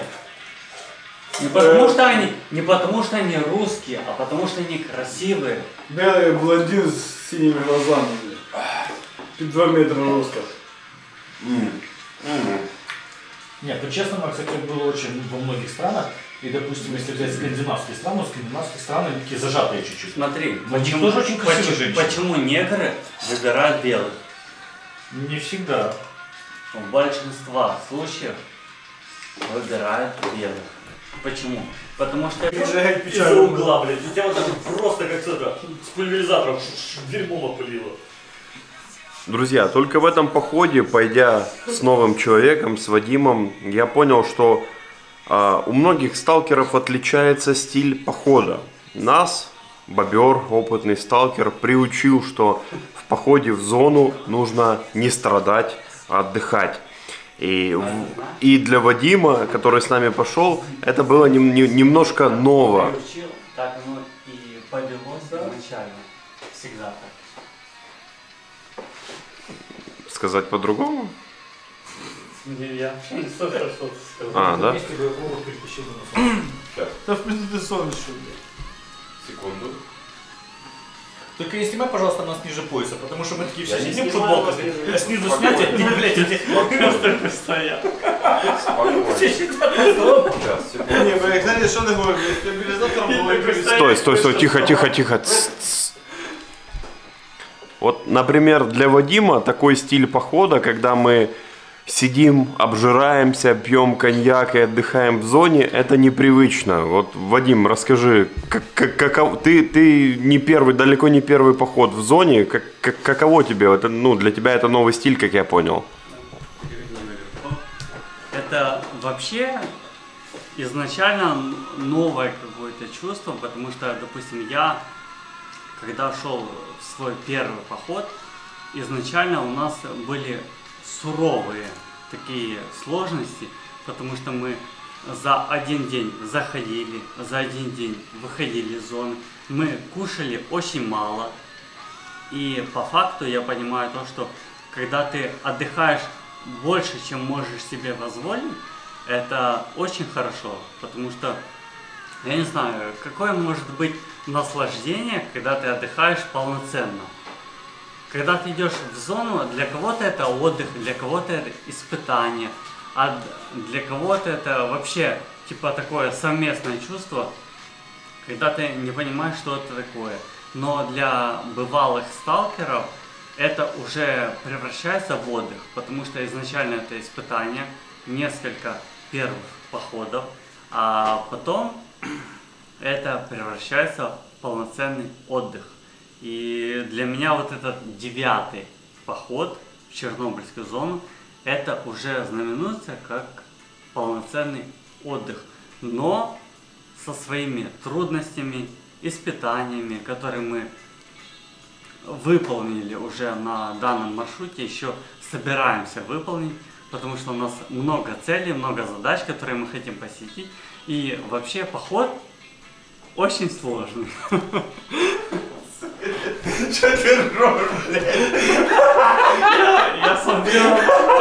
Не потому что они русские, а потому что они красивые. Белый блондин з синіми глазами. блядь. Під 2 метри росту. Нет, ну честно, кстати, было очень во многих странах. И, допустим, если взять скандинавские страны они такие зажатые чуть-чуть. Смотри, Но у них тоже очень красивые женщины. почему негры выбирают белых? Не всегда. В большинстве случаев выбирают белых. Почему? Потому что Из-за угла, блядь. У тебя вот так вот просто как это, с пульверизатором дерьмом опылило. Друзья, только в этом походе, пойдя с новым человеком, с Вадимом, я понял, что у многих сталкеров отличается стиль похода. Нас, бобер, опытный сталкер, приучил, что в походе в зону нужно не страдать, а отдыхать. И для Вадима, который с нами пошел, это было немножко ново. приучил, так оно и повелось изначально. Всегда так. Сказать по-другому? Я вообще не слышал, что ты сказал. А, да? Та в принципі сонечко, блядь. Секунду. Только не снимай, пожалуйста, нас ниже пояса, потому что мы такие все Я не сидим в снимаю, футболках, я а снизу снять, и, блядь, эти просто стоят. Все сидят на столе. Ні, бо як знаєте, що не говорю, стабілізатором було Стой, тихо. Тс. Вот, например, для Вадима такой стиль похода, когда мы сидим, обжираемся, пьем коньяк и отдыхаем в зоне, это непривычно. Вот, Вадим, расскажи, ты не первый, далеко не первый поход в зоне, каково тебе? Это, ну, для тебя это новый стиль, как я понял. Это вообще изначально новое какое-то чувство, потому что, допустим, я, когда шел в свой первый поход, изначально у нас были суровые такие сложности, потому что мы за один день заходили, за один день выходили из зоны, мы кушали очень мало, и по факту я понимаю то, что когда ты отдыхаешь больше, чем можешь себе позволить, это очень хорошо, потому что, я не знаю, какое может быть наслаждение, когда ты отдыхаешь полноценно. Когда ты идешь в зону, для кого-то это отдых, для кого-то это испытание, а для кого-то это вообще типа такое совместное чувство, когда ты не понимаешь, что это такое. Но для бывалых сталкеров это уже превращается в отдых, потому что изначально это испытание, несколько первых походов, а потом это превращается в полноценный отдых. И для меня вот этот 9-й поход в Чернобыльскую зону, это уже знаменуется как полноценный отдых, но со своими трудностями, испытаниями, которые мы выполнили уже на данном маршруте, еще собираемся выполнить, потому что у нас много целей, много задач, которые мы хотим посетить. И вообще поход очень сложный. Что ты ржешь, блядь? Я смотрел.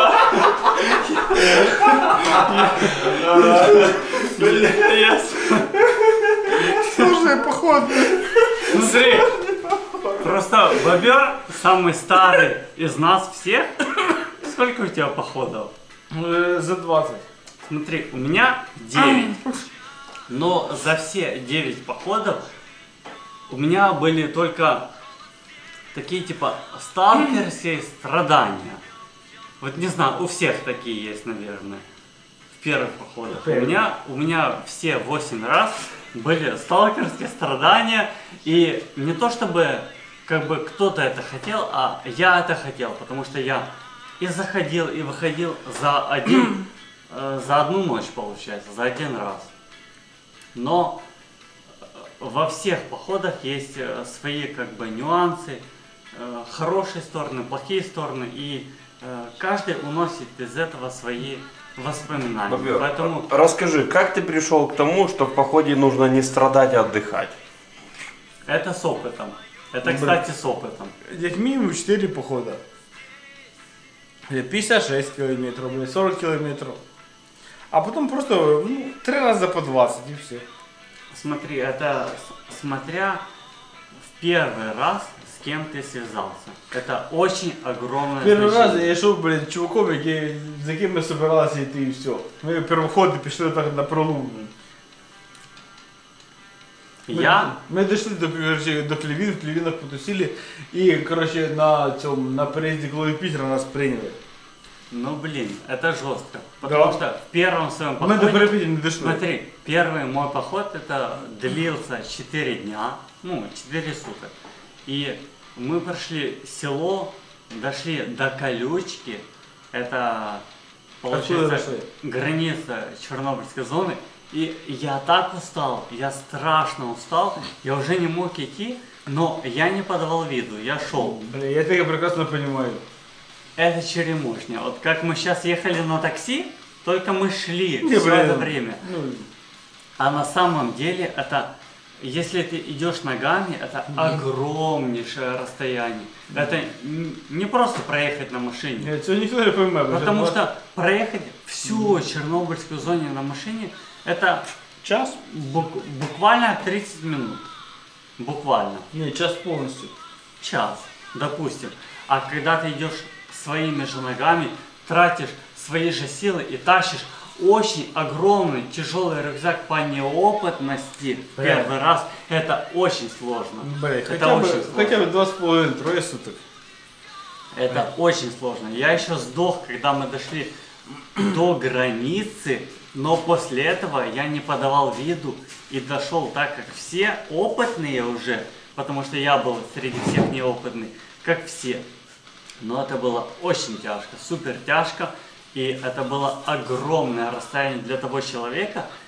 Сложный поход. Смотри, просто бобер самый старый из нас всех. Сколько у тебя походов? За 20. Смотри, у меня 9. Но за все 9 походов у меня были только такие типа сталкерские страдания. Вот не знаю, у всех такие есть, наверное, в первых походах. У меня все 8 раз были сталкерские страдания. И не то чтобы как бы кто-то это хотел, а я это хотел. Потому что я и заходил, и выходил за одну ночь, получается, за один раз. Но во всех походах есть свои как бы нюансы, хорошие стороны, плохие стороны, и каждый уносит из этого свои воспоминания. Бобер, Поэтому расскажи, как ты пришел к тому, что в походе нужно не страдать, а отдыхать? это с опытом. Это, кстати, с опытом. Как минимум 4 похода. 56 километров, 40 километров. А потом просто 3 раза по 20 и все. Смотри, это смотря в первый раз, с кем ты связался. Это очень огромное Первый раз значение. я йшов, чуваком, за ким ми собиралися йти і все. Ми первоходи пішли так на пролом. Ми дійшли до Клівін, в Клівінах потусили і, коротше, на переїзді Клови Пітера нас прийняли. Ну блин, это жестко. Потому Да. что в первом своем Ми походе... до Перепіті не дійшли. Смотри, первый мой поход это длился 4 дня, 4 суток. И мы прошли село, дошли до Колючки, это получается граница Чернобыльской зоны. И я так устал, я страшно устал, я уже не мог идти, но я не подавал виду, я шел. Блин, я тебя прекрасно понимаю. Это черемушня. Вот как мы сейчас ехали на такси, только мы шли Не, все блин. это время. А на самом деле это, если ты идешь ногами, это огромнейшее расстояние. Это не просто проехать на машине. Це ніхто не пойме. Потому что проехать всю Чернобыльскую зону на машине, это час? буквально 30 минут. Буквально. Ні, час повністю. Час, допустим. А когда ты идешь своими же ногами, тратишь свои же силы и тащишь очень огромный тяжелый рюкзак по неопытности в первый раз, это очень сложно. Блин, Это очень сложно. хотя бы 2,5-3 суток. Это очень сложно. Я еще сдох, когда мы дошли до границы, но после этого я не подавал виду и дошел так, как все опытные уже, потому что я был среди всех неопытный, как все. Но это было очень тяжко, супер тяжко, и это было огромное расстояние для того человека,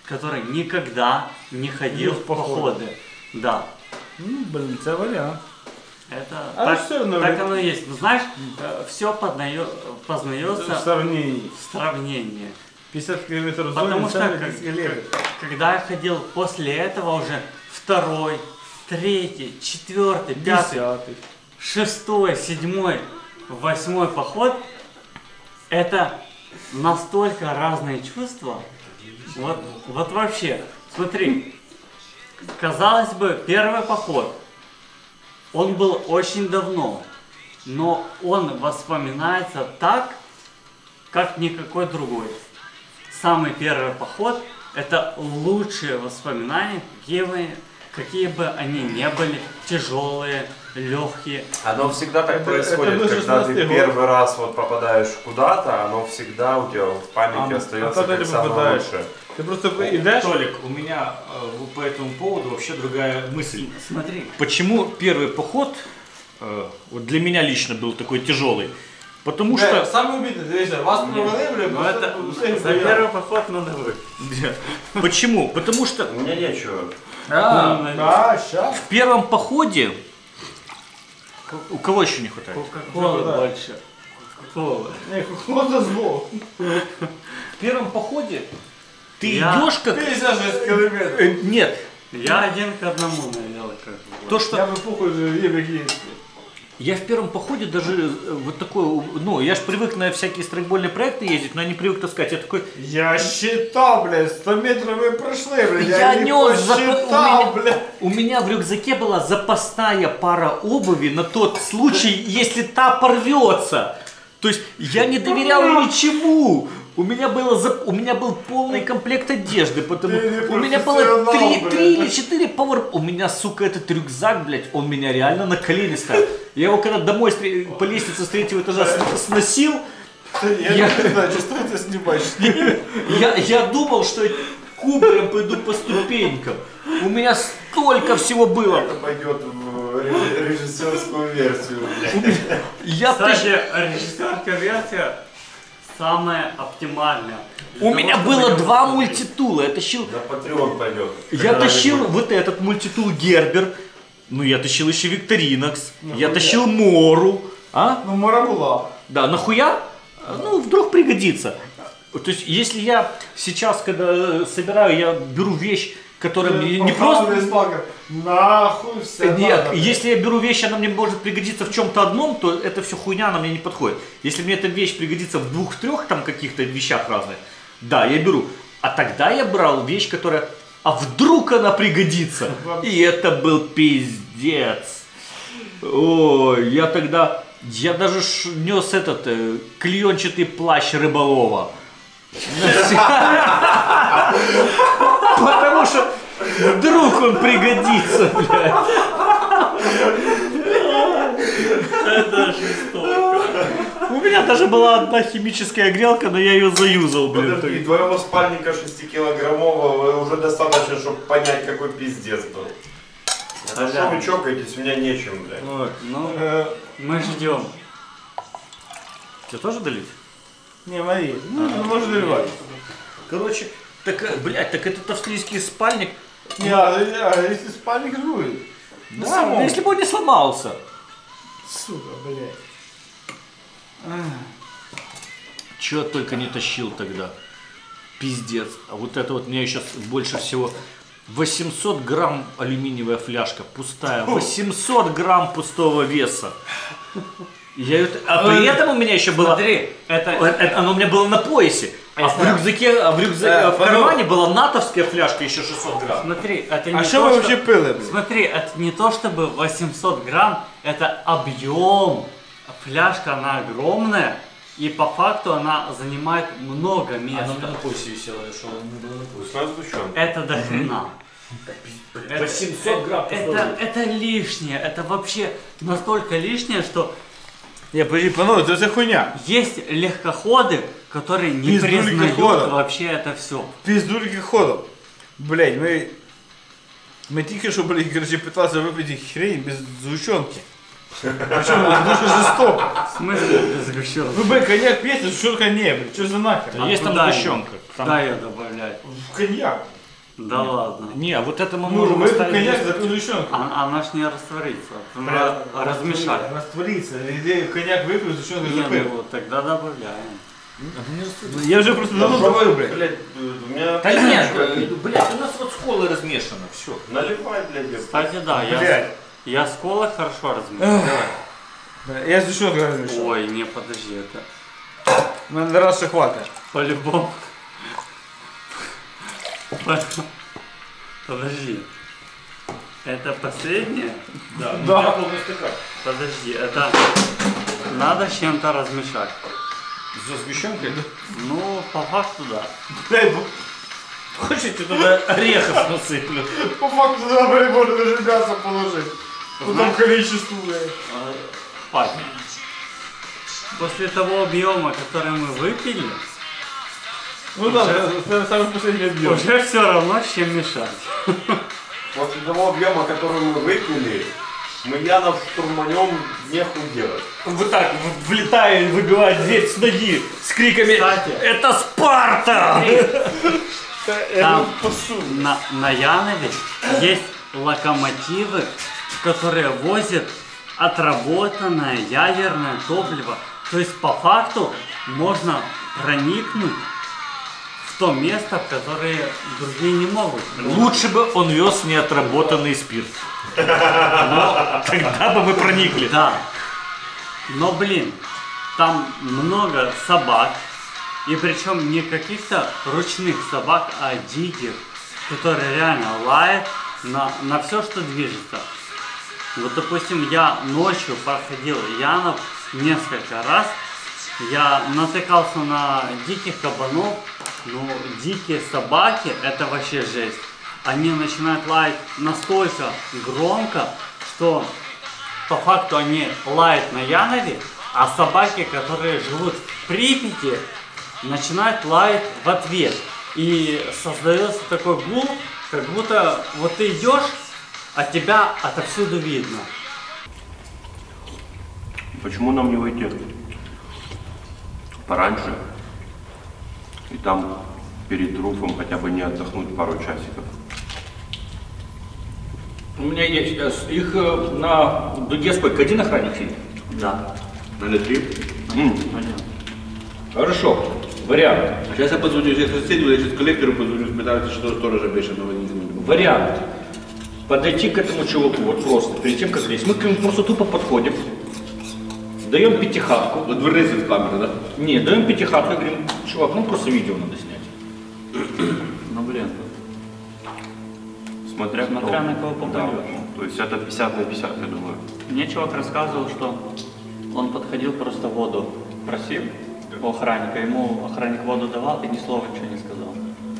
который никогда не ходил в походы. Да. Ну, блин, це варіант. Это А так, всё равно так ведь- оно и есть. Ну, знаешь, все познается В сравнении. в сравнении. 50 километров в Потому зоне, что самые как- дисциплины. когда я ходил после этого уже второй, третий, четвертый, пятый, 10-й. шестой, седьмой, восьмой поход, это настолько разные чувства. Вот вообще, смотри, казалось бы, первый поход, он был очень давно, но он воспоминается так, как никакой другой. Самый первый поход – это лучшие воспоминания, какие бы они ни были, тяжелые, легкие. Оно всегда так Это происходит, был когда ты 16-й год. первый раз вот попадаешь куда-то, оно всегда у тебя в памяти А остается когда как ты самое попадаешь? лучшее. Ты просто идешь, Толик, у меня по этому поводу вообще другая мысль. Смотри, Почему первый поход вот для меня лично был такой тяжелый? Потому бля, что... самое обидное, дивися, вас провели, бля, ну просто это всіх за боялись. первый поход надо выпить. Почему? Потому что У меня нечего. Да, щас. в первом походе... У кого еще не хватает? Кока-колы Да. больше. Кока-колы. Не, хохота зло. В первом походе ты Я- идешь как... 56 километров. Нет, Я один к одному налил, как бы. то, что... Я бы похуй же ем, як есть. Я в первом походе даже вот такой, ну, я ж привык на всякие страйкбольные проекты ездить, но я не привык таскать. Я такой, Я считал, блядь, 100 метров мы прошли, блядь. Я не нес посчитал, блядь. у меня в рюкзаке была запасная пара обуви на тот случай, если та порвется. То есть я не доверял ничему. У меня был полный комплект одежды, потому Ты не у меня было профессионал, 3 блядь. или 4 пауэр. У меня, сука, этот рюкзак, блядь, он меня реально на колени ставил. Я его когда домой по лестнице с 3-го этажа сносил, Я не знаю, что это снимать. я думал, что я кубарем пойду по ступенькам. У меня столько всего было. Это пойдет в режиссерскую версию. блядь. Я Кстати, режиссерская версия самая оптимальная. Для У того, меня чтобы было не 2 усложнить. мультитула. Я тащил, На Patreon пойдет. я тащил вот этот мультитул Гербер. Ну, я тащил еще Викторинокс. Я тащил Мору. А? Ну, мора була. Да, нахуя? Ну, вдруг пригодится. То есть, если я сейчас, когда собираю, я беру вещь, которая мне не просто... Нахуй все. Нет, надо. если я беру вещь, она мне может пригодиться в чем-то одном, то это все хуйня, она мне не подходит. Если мне эта вещь пригодится в 2-3 там каких-то вещах разных, да, я беру. А тогда я брал вещь, которая... А вдруг она пригодится? И это был пиздец. Ой, я тогда... Я даже нес этот клеенчатый плащ рыболова. Потому что вдруг он пригодится, блядь. Это жестоко. У меня даже была одна химическая грелка, но я ее заюзал, блин. Подожди, твоего спальника 6-килограммового уже достаточно, чтобы понять, какой пиздец был. А что вы чокаетесь? У меня нечем, блядь. Вот, ну, мы ждем. Тебе тоже долить? Не, Мария, ну, можно наливать. Короче, так, блядь, так этот австрийский спальник, Не, а если спальник будет? да, если бы он не сломался. Сука, блядь. Чё я только не тащил тогда. Пиздец. А вот это вот мне еще больше всего... 800 грамм алюминиевая фляжка, пустая. 800 грамм пустого веса. А при этом у меня еще было... Смотри, это... Оно у меня было на поясе. А в рюкзаке, в кармане была натовская фляжка еще 600 грамм. Смотри, это не А то, что вы вообще пили, блядь? Смотри, это не то чтобы 800 грамм, это объем. Фляжка, она огромная, и по факту она занимает много места. поясе висела, я шел, не было на поясе. С сгущен. Это до хрена. 800 грамм Это лишнее, это вообще настолько лишнее, что Не, подожди, панове, це хуйня. есть легкоходы, которые не Пизду признают легкохода. вообще это все. Пиздульки ходом. Блять, мы тільки що, блядь, короче, пытался выпить хрень без згущенки. Причем это жестоко. В смысле без сгущенки? Ну, блядь, коньяк пьете, сгущенка не, блядь, что за нахер? Есть там куда сгущенка. Куда ее добавлять? В коньяк. Да ладно. Не, а вот это мы Ну, можем вы оставить. коньяк здесь. за сгущенку. Она ж не растворится. Надо размешать. Растворится. Или коньяк выпил, сгущенку Не, запил. ну тогда добавляем. Я уже просто давно говорю, блядь. Блядь, у меня... Да нет, блядь, у нас вот с колой размешано, все. Наливай, блядь, я... Кстати, да, Блядь. я с колой хорошо размешал. Я сгущенку размешал. Ой, не, подожди, это У меня раз все хватает. по-любому. Подожди. Это последнее? Да. Полный стакан. Подожди, это надо с чем-то размешать. За сгущенкой? Ну, по факту, да. Блядь, Хочете туда орехов насыплю? по факту туда, блядь, можно даже мясо положить. По тому количеству, блядь. Хватит. После того объема, который мы выпили, Ну да, это самый последний объем. уже все равно с чем мешать. После того объема, который мы выпили, мы Янов штурманем нехуй делать. Вот так влетая и выбивает дверь с ноги с криками Кстати. «Это Спарта!» Там на Янове есть локомотивы, которые возят отработанное ядерное топливо. То есть по факту можно проникнуть в то место, в которое другие не могут. Лучше бы он вез неотработанный спирт. Но тогда бы мы проникли. Да. Но, блин, там много собак. И причем не каких-то ручных собак, а диких, которые реально лают на все, что движется. Вот, допустим, я ночью проходил Янов несколько раз. Я натыкался на диких кабанов. Ну, дикие собаки, это вообще жесть. Они начинают лаять настолько громко, что по факту они лают на Янове, а собаки, которые живут в Припяти, начинают лаять в ответ. И создается такой гул, как будто вот ты идешь, а тебя отовсюду видно. Почему нам не выйти пораньше и там перед руфом хотя бы не отдохнуть пару часиков? У меня есть их на дуге сколько? Один охранник сидит? Да. Или 3? Хорошо, вариант. Сейчас я позвоню всех соседей, я сейчас коллектору позвоню, спитаю, что сторожа бешеного не знаю. Вариант. Подойти к этому чуваку, вот просто, перед тем, как лезть. Мы к нему просто тупо подходим, даем пятихатку. Вот дверницы с камеры, да? Не, даем пятихатку и говорим, чувак, ну просто видео надо снять. Ну блин. Смотря Смотря кто. на кого попадешь. Да. То есть это 50 на 50, я думаю. Мне чувак рассказывал, что он подходил, просто воду просил у охранника. Ему охранник воду давал и ни слова ничего не сказал.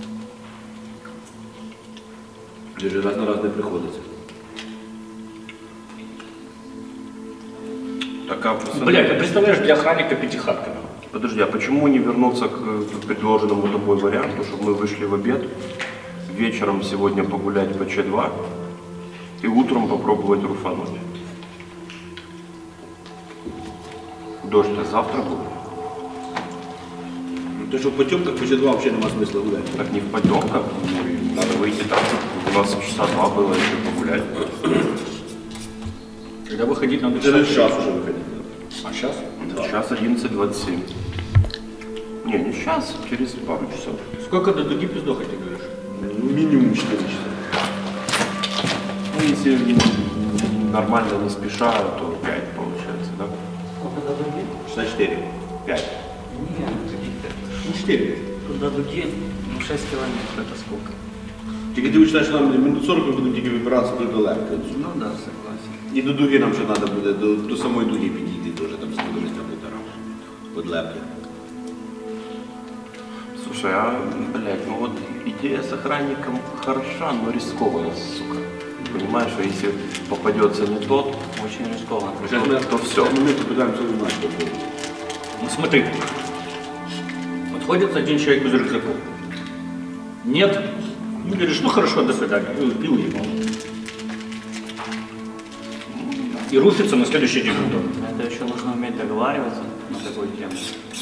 Даже раз на раз не приходится. Так, а пацаны, Блядь, ты представляешь, для охранника пятихатка. Подожди, а почему не вернуться к предложенному тобой варианту, чтобы мы вышли в обед, вечером сегодня погулять по Ч2 и утром попробовать руфануть? Дождь-то завтра будет. Ну ты что, в потемках по Ч2 вообще нема смысла гулять. Так не в потемках, надо выйти там, у нас часа 2 было еще погулять. Когда выходить надо Даже сейчас уже выходить. А сейчас? Сейчас 11:27. Не, не сейчас, через пару часов. Сколько до дуги пиздохать, ты говоришь? Ну, минимум 4 часа. Ну, если нормально не спеша, то 5 получается, да? Сколько до дуги? Часа 4. 5. Нет, Ну 4. до дуги, ну 6 километров, это сколько? Тільки ти вичитаєш, що нам минут 40 ми будемо тільки вибиратися до Лепки. Ну да, согласен. І до дуги нам ще треба буде, до самої дуги підійти теж, там кілометра півтора. Від Лепки. Слушай, а, блядь, ну вот идея с охранником хороша, но рискованно, сука. Понимаешь, что если попадется не тот, Очень рискованно. то все. Ми попитаємося у нас. Ну смотри, подходит один человек без рюкзаков. Нет. Ну говоришь, ну хорошо, до свидания. И ему. и рушится на следующий день утром. Это еще нужно уметь договариваться на такую тему.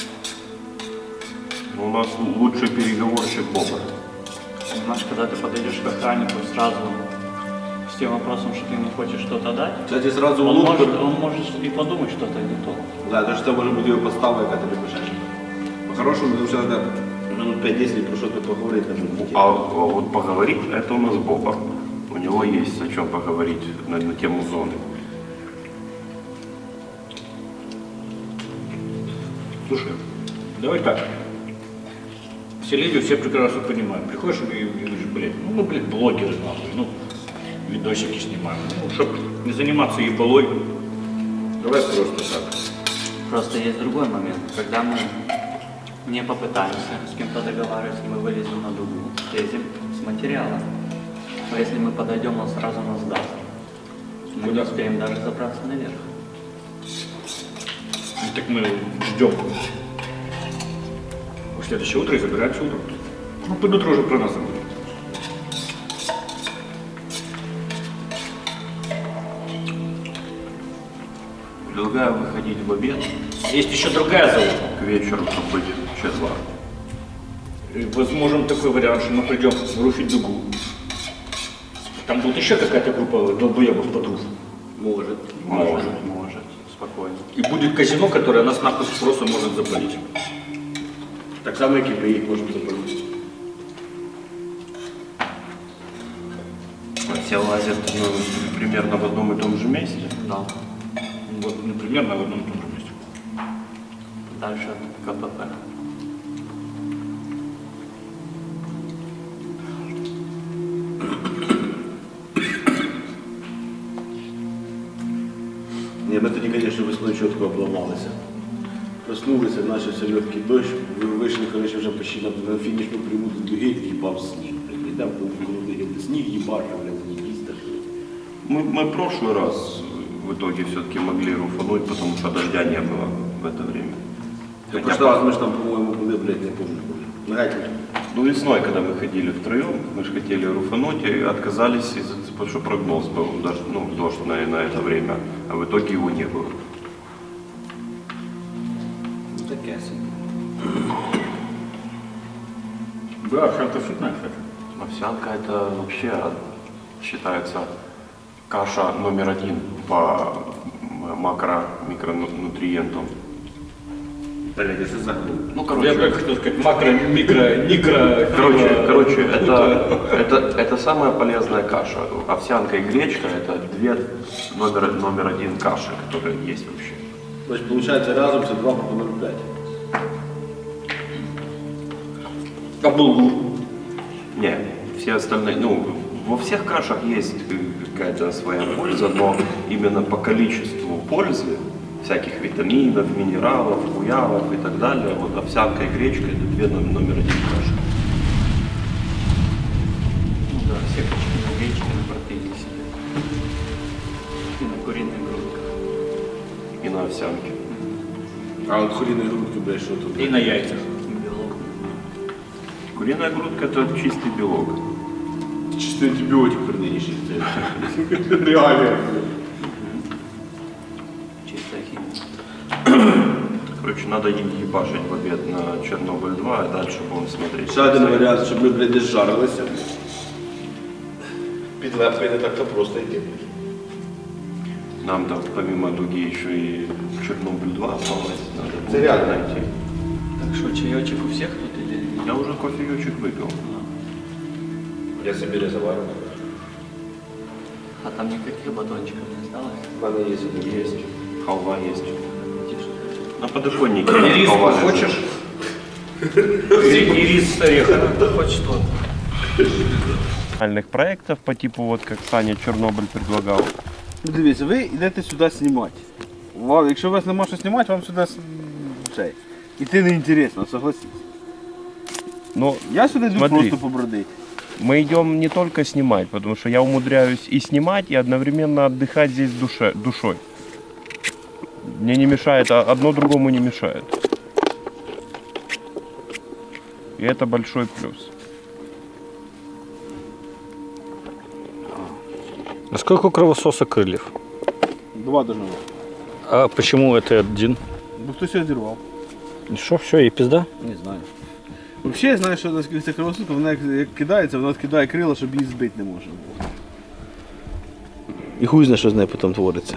У нас лучший переговорщик Боба. Понимаешь, когда ты подойдешь к охраннику сразу с тем вопросом, что ты ему хочешь что-то дать, Кстати, сразу он улыбка. может и подумать что-то не то. Да, то, що це може бути його подстава, яка тобі пишеш. По-хорошому, тому що треба минут 5-10 про що ти поговорити. А вот поговорить, это у нас Боба. У него есть о чем поговорить на тему зоны. Слушай, давай так. Все люди все прекрасно понимают. Приходишь и говоришь, блядь, ну, блядь, блогеры нахуй, ну, видосики снимаем. Ну, чтобы не заниматься ебалой, давай просто так. Просто есть другой момент, когда мы не попытаемся с кем-то договариваться, мы вылезем на дугу, лезем с материала. Но если мы подойдем, он сразу нас даст. Мы не успеем даже забраться наверх. Ну, так мы ждем следующее утро и забираемся утром. Ну, под утро уже про нас забудут. Предлагаю выходить в обед Есть еще другая зона. к вечеру, чтобы быть числа. И возможен такой вариант, что мы придем рушить дугу. Там будет еще какая-то группа долбоебов под руф. Може. Может, спокойно. И будет казино, которое нас нахуй просто может запалить. Так само, як і ми їх можемо запалити. Все лазят примерно в одном и том же месте. Да. Вот, ну, примерно в одном и том же месте. Дальше КПП. Ні, ми тоді, звісно, весною чітко обламалися. Проснулися, почався легкий дощ, вийшли, коротше, вже почти на фінішну пряму до дуги, їбав сніг. Йдемо по вулиці, сніг їбав, не їсти. Мы в прошлый раз в итоге все-таки могли руфануть, потому что дождя не было в это время. В прошлый раз ми ж там, по-моєму, були, блядь, не помню. Ну, весной, когда мы ходили втроем, мы же хотели руфануть и отказались, потому что прогноз был, ну, дождь на это время, а в итоге его не было. Таке собі. Да, овсянка вкусная, кстати. Овсянка это вообще считается каша номер один по макро-микронутриентам. Блядь, це загнув. Ну, Я бы хотел сказать макро, микро, никро. Короче, это самая полезная каша. Овсянка и гречка это две номер один каши, которые есть вообще. Значить, виходить, разом це 2 по 0,5. А булгур? Не, все остальные, ну, во всех кашах есть какая-то своя польза, но именно по количеству пользы, всяких витаминов, минералов, хуявов и так далее, вот овсянка и гречка это две номер один каши. Ну да, все почти на гречке, на протеине себе. И на куриной грудках. И на овсянке. А от куриної грудки, блядь, що тут? И на яйцах. Белок. Куриная грудка это чистый белок. Чистий антибіотик при нинішній. Реально. Чистая химия. Короче, надо ебашить в обед на Чернобыль 2, а дальше будем смотреть. Ще один варіант, щоб ми, блядь, десь жарилися. Під лепкою не так-то просто йти. Нам там помимо дуги еще и Чернобыль 2 осталось. Надо Это будет реально. найти. Так что, чаечек у всех тут или? Я уже кофеечек выпил. Я собі не заварю. А там никаких батончиков не осталось? В мене є один. Есть. Халва есть. Тише. На подоконнике. Ирис халва лежит. хочешь? Ирис с орехом. Хоть что-то. Проектов по типу, вот как Саня Чернобыль предлагал. Ну, дивіться, ви йдете сюди знімати. Вам, якщо у вас нема що знімати, вам сюди цей. Іти не інтересно, согласись. Но Я сюди йду Смотри. просто побродити. мы идем не только снимать, потому что я умудряюсь и снимать, и одновременно отдыхать здесь душой. Мне не мешает, а одно другому не мешает. И это большой плюс. А сколько у кровососа крыльев? Два должно быть. А почему это один? Ну хтось його зірвав. И что, все, и пизда? Не знаю. Взагалі, я знаю, що ця кровосутка, вона як кидається, вона кидає крила, щоб її збити не можна було. І хуй знає, що з нею потім твориться.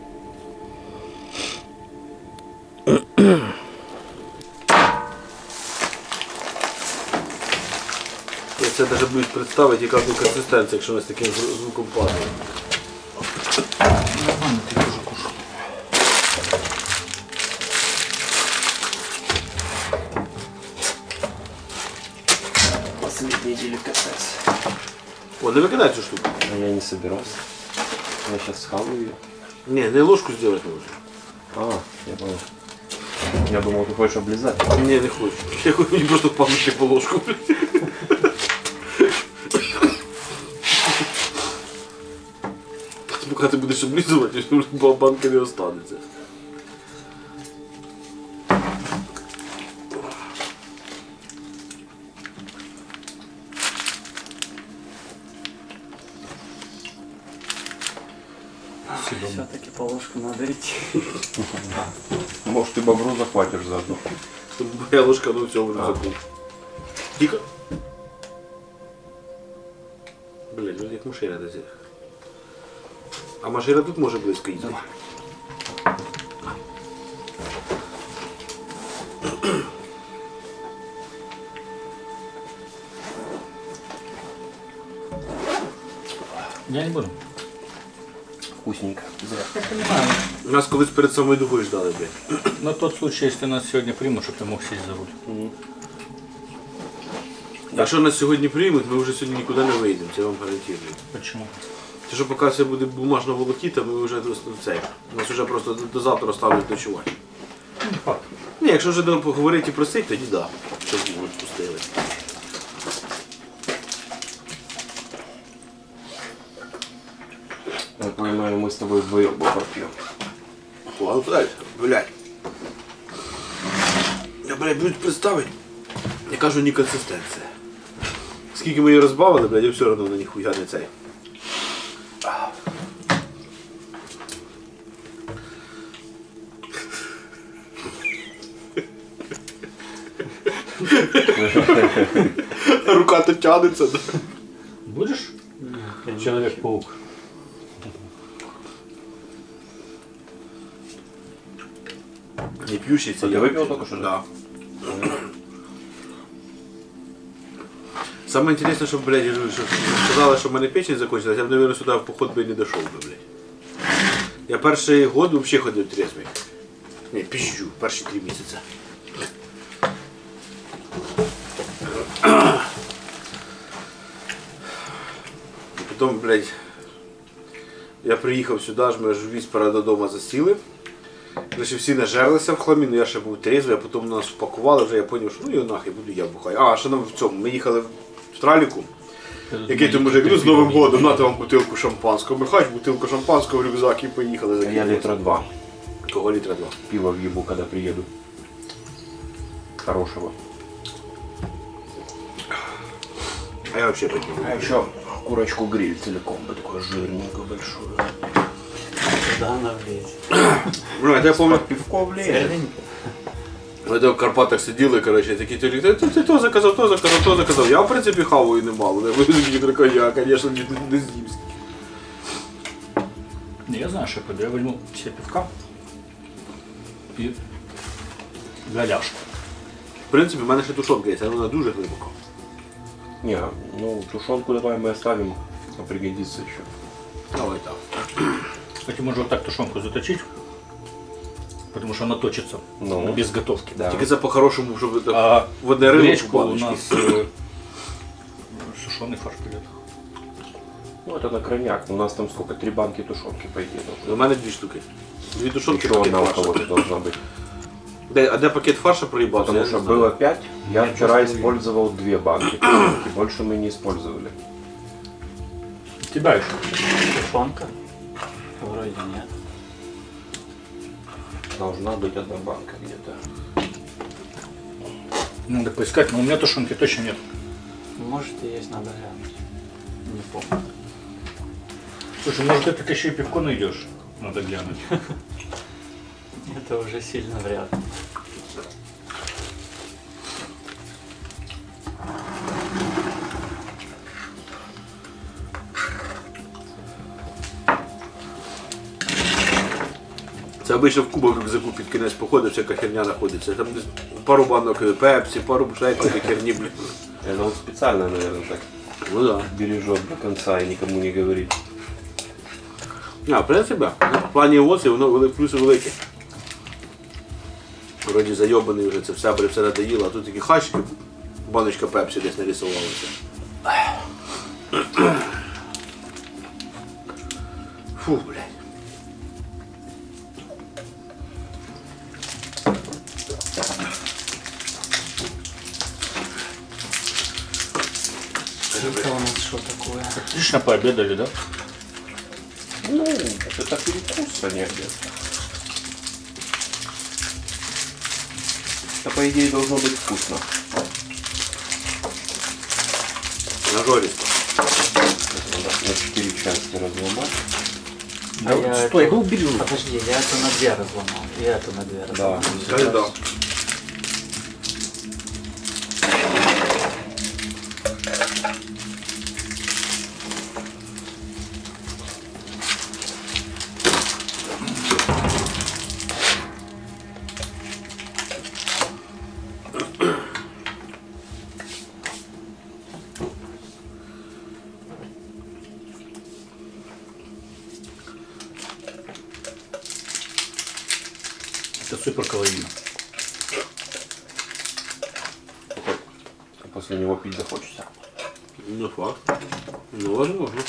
Я це навіть боюсь представити, яка тут консистенція, якщо вона з таким звуком падає. Нормально, ты тоже кушал. Последний деликатес. О, не викидай цю штуку. А я не собирался. Я сейчас схаваю ее. Ні, не ложку зробити не можу. А, я понял. Я думал, ты хочешь облизать. Ні, не хочу. Я хочу мені просто впадати по ложку. Поки ти будеш облизувати, банка не останеться. Все-таки по ложку надо идти. Может, ты бобру захватишь заодно. Моя ложка ну всього рюкзаку. Тихо. Блять, ну як машина десь. А машина тут може близько їздити. Я не буду. Вкусненько. Зря. Нас колись перед самою дугою ждали, блядь. На тот случай, если нас сегодня примут, чтобы ты мог сесть за руль. Якщо нас сьогодні приймуть, ми вже сьогодні нікуди не вийдемо, це я вам гарантую. Почему? Це що поки все буде бумажна волокіта, ми вже просто цей. Нас вже просто до завтра ставлять ночувати. Не факт. Ні, якщо вже поговорити і просити, тоді да. Щоб будуть пустили. Я понимаю, мы с тобой вдвоем бобр пьем. Ладно, дальше, блядь. Я, блядь, будуть представити. Я кажу, не консистенція. Скільки ми її розбавили, блядь, я все одно на ніхуя не цей. Рука то тянеться, да? Будешь? Человек-паук. Не пьющий, це А ты выпил только что? Да. Самое интересное, что, блядь, я говорю, что сказали, що в мене печень закончилась, я б, наверное, сюди в поход би не дошел би, блядь. Я перший год вообще ходив трезвий. Не, пизжу, перші 3 місяці. І потім, блядь, я приїхав сюди, ж ми ж віспера додому засіли. Значить, всі нажерлися в хламі, але я ще був трезвий, а потім нас впакували, вже я зрозумів, що ну його нахай, буду я бухаю. А, ще нам в цьому, ми їхали в Траліку, який то мужик, ну з Новим годом, нате вам бутилку шампанського. Михач, бутилку шампанського в рюкзак і поїхали за А я литра 2 Кого літра 2? пива въебу, когда приеду. Хорошего. А я вообще подниму. А еще курочку гриль целиком, бы такую жирненькую, большую. Куда она влезет? Ну, это я помню, Пивко влезет. ми в Карпатах сиділи, коротше, такі тюлі, ти то заказав, то заказав, то заказав. Я, в принципі, хаваю немало, не буду такий, я, звісно, не з'їм. Не, я знаю, что я пойду. Я возьму себе пивка и голяшку. В принципі, в мене ще тушонка є, але вона дуже глибоко. Не, ну тушенку давай мы оставим, а пригодится еще. Давай так. Кстати, можно вот так тушенку заточить, потому что она точится Ну. без готовки. Да. Тільки це по-хорошому, щоб А в одне рило гречку у баночки. нас сушеный фарш придет. Ну это на крайняк, у нас там сколько, 3 банки тушенки по идее У должно. мене 2 штуки. 2 тушонки, Еще пакет одна у фарша. кого-то должна быть. А де пакет фарша проїбався? Потому я что не знаю. было 5, я Нет, вчера просто использовал 2 банки тушенки, больше мы не использовали. Тебя еще. Тушенка? Вроде нет. Должна быть 1 банка где-то. Надо поискать, но у меня тушенки точно нет. Может и есть, надо глянуть. Не помню. Слушай, может ты еще и пивко найдешь? Надо глянуть. Это уже сильно вряд ли. Це обично в кубок рюкзаку під кінець походу, всяка херня знаходиться. Там десь пару банок пепсі, пару бушетів херні, блін. Это он специально, наверное, так Ну да. бережет до конца и никому не говорит. В принципі, в плані емоцій воно плюси великі. Вроді зайобаний вже, це все надоїло, а тут такі хащики, баночка пепсі десь нарисувалася. Фу, блядь. Это у нас что такое? Отлично пообедали, да? Ну, это перекус, а не обед. Это, по идее, должно быть вкусно. Нажористо. Это надо на 4 части разломать. А я Стой, это- ну убери. Подожди, я эту на 2 разломал. И эту на 2 разломал. Да. Это супер калорийно. После него пить захочется. Ну факт. Ну возможно.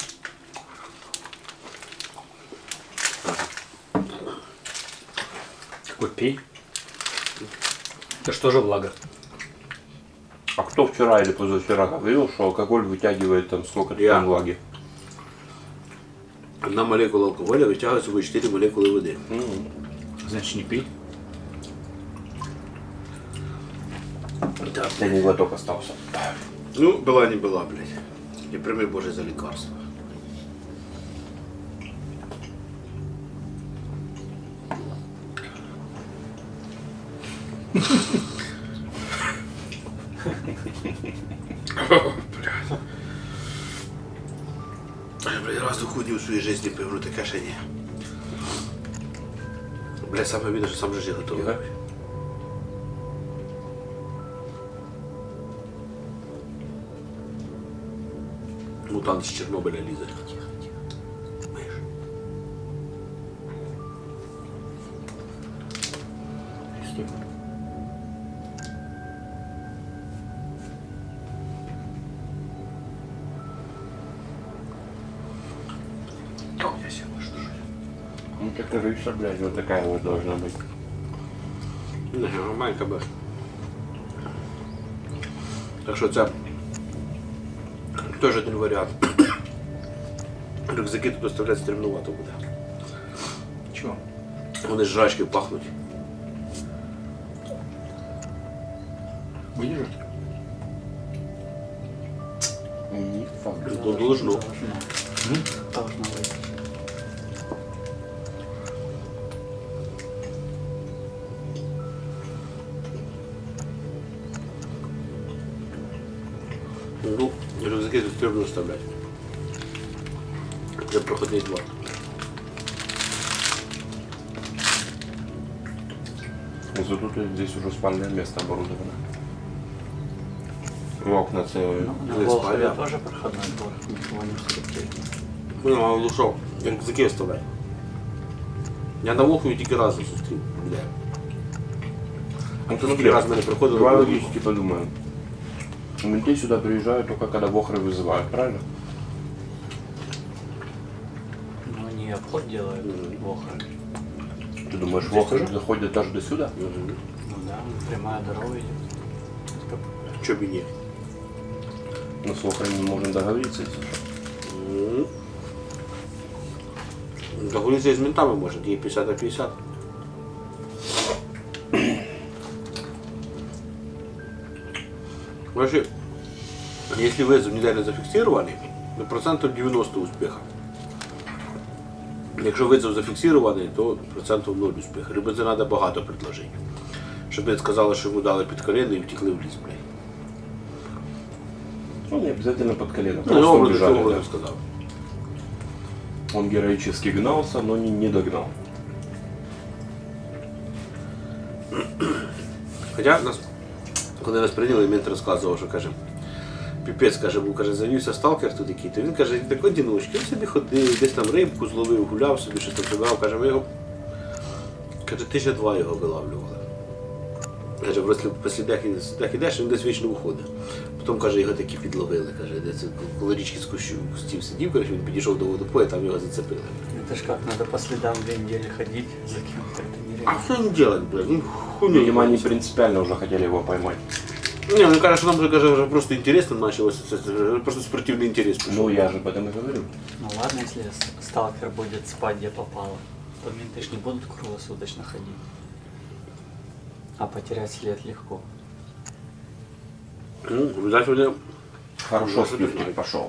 Какой пей? Это что же влага? А кто вчера или позавчера говорил, что алкоголь вытягивает там сколько-то Я. там влаги? Одна молекула алкоголя витягує з собою 4 молекули води. Значит, не пей. Так. Последний глоток остался. Ну, была не была, блядь. Не прими Боже за лекарство. Блядь, раз доходил в своей жизни пив, ну таке ще ні. Блядь, саме видно, що сам же ж готовий. Тихо. Мутант з Чорнобиля лізе. Миш. Я себе что же. Ну так рыша, блядь, вот такая вот должна быть. Не, нормалька без. Так що це теж один варіант. Рюкзаки тут доставляти стремнувато буде. Чего? Вони з жрачки пахнуть. Выдержишь? Не факт. Должно. Должно быть. Ну, рюкзаки тут треба доставляти. Це проходний двор. Зато тут здесь уже спальное место оборудовано. И окна целые. На Здесь Волхове спальня. тоже проходной двор. Никого не встретили. Ну, а лушов. Рюкзаки оставляй. Я на Волхові тільки раз зустрів. Бля. А то скільки раз мене приходили. Давай логически подумаем. Менты сюда приезжают только когда вохры вызывают, правильно? Ну, они обход делают Волхове. Ты думаешь, Здесь вохры тоже? заходят даже до сюда? Ну да, прямая дорога идет. Чо б і ні? Ну, с вохрами мы можем договориться, если что. Договоритися з ментами може, є 50 на 50. Вообще, если вызов нереально зафиксированный, то процентов 90 успеха. Якщо визов зафіксований, то процентів 0 успіх. Либо це треба багато предложень. Щоб не сказали, що йому дали під коліно і втекли в ліс, блядь. Ну, не обязательно под колено. Ну, Просто я убежали, образно да. сказав. Он героически гнался, но не догнал. Хоча нас, коли нас прийняли, мент розказував, що каже, піпець, каже, був, каже, завівся сталкер тут який, то він каже, так одіночки, він собі ходив, десь там рибку зловив, гуляв собі, щось там прибрав, каже, ми його, каже, 2 його вилавлювали. Каже, просто по слідах ідеш, він десь вічно уходить. Потім, каже, його такі підловили, каже, де це коло річки з кустів сидів, каже, він підійшов до водопою, там його зацепили. Это ж как, надо по следам 2 недели ходить, за кем-то, это А нереально. що їм делать, блядь? Ну, хуйню. Видимо, они принципиально уже хотели его поймать. Ні, ну каже, що нам вже, каже, вже просто інтересно почалося, це просто спортивний інтерес пішов. Ну, я же об этом и говорю. Ну ладно, если сталкер будет спать где попало, то менты ж не будут круглосуточно ходить. А потерять след легко. Ну, обов'язково. Хорошо, Ну, спиртик знаю. пошел.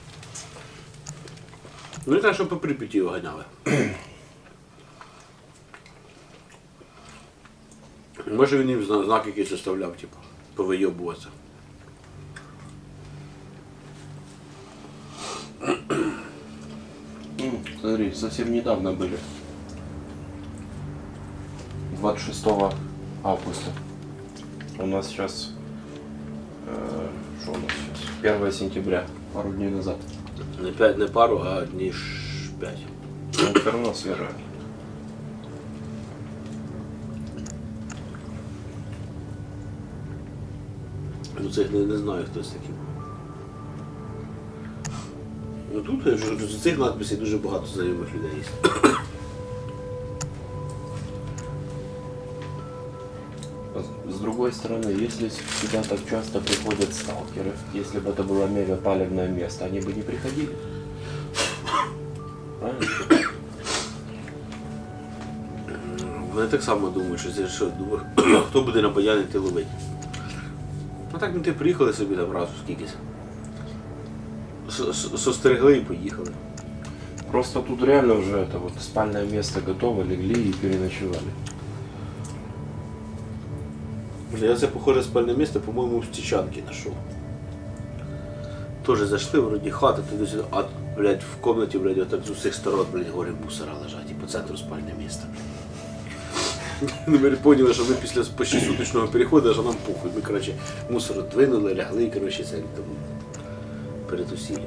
Ну і так, що по Прип'яті його ганяли. Може він їм знак якийсь оставляв, типу, повийобуватися. Смотри, совсем недавно были. 26 августа. У нас сейчас... Что у нас сейчас? 1 сентября. Пару дней назад. Не 5, не пару, а дні 5. Но все равно свежая. Ну цих не знаю, хто з таким. Ну тут я ж з цих надписей дуже багато знайомих людей є. С другой стороны, если сюда так часто приходят сталкеры, если бы это было мега палевное место, они бы не приходили. Правильно? Вони так само думають, що це що, думаю, хто буде на Баяні ти ловити. Ну так ми ти приїхали собі там разу скількись. Состерегли і поїхали. Просто тут реально уже это вот спальное место готово, легли и переночевали. Я це похоже спальне місце, по-моєму, в Стечанки знайшов. Тоже зайшли, вроді хата, туди-сюди, а, блядь, в комнаті, блядь, отак з усіх сторон, блядь, гори мусора лежать, і по центру спальне місце. Ми поняли, що ми після почти суточного переходу, що нам похуй. Ми, коротше, мусор двинули, лягли, і, коротше, це там перетусили.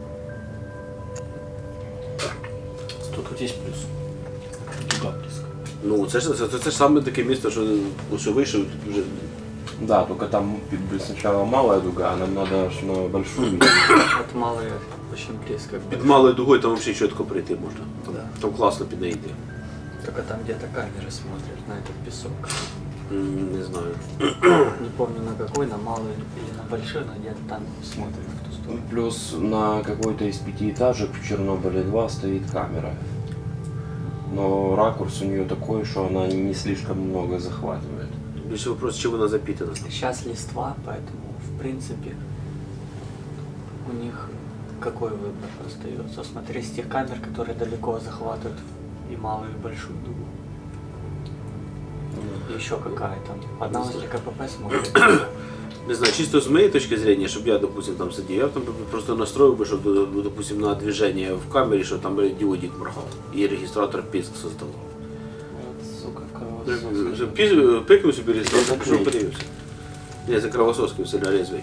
Тут есть плюс. Туда близко. Ну, це ж саме таке місце, що вийшов, тут вже... Да, только там сначала малая дуга, а нам надо аж на большую. Вот малые очень близко. Під малою дугою там взагалі чітко прийти можна. Да. Там класно під неї йти. Только там где-то камеры смотрят на этот песок. Не знаю. Не помню на какой, на малую или на большой, но где-то там смотрят в ту сторону. Плюс на какой-то из 5-этажек в Чернобыле 2 стоит камера. Но ракурс у нее такой, что она не слишком много захватывает. Більше вопрос, чи вона запітана. Сейчас листва, поэтому в принципе у них какой выбор остается? Смотри, с тех камер, которые далеко захватывают и малую, и большую дугу. И еще какая-то. Одна возле КПП смотрит. Не знаю, чисто з моєї точки зрения, щоб я, допустим, там сидів, я б там просто настроїв би, щоб, допустим, на движение в камері, щоб там діодик моргав. І регістратор писк создавав. Вот, сука, в кого Пикнув собі регістратор, пішов подивився. Ні, це кровососки все на резвий.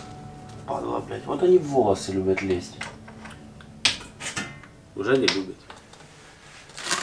Падла, блядь, вот они в волосы любят лезть. Уже не любить.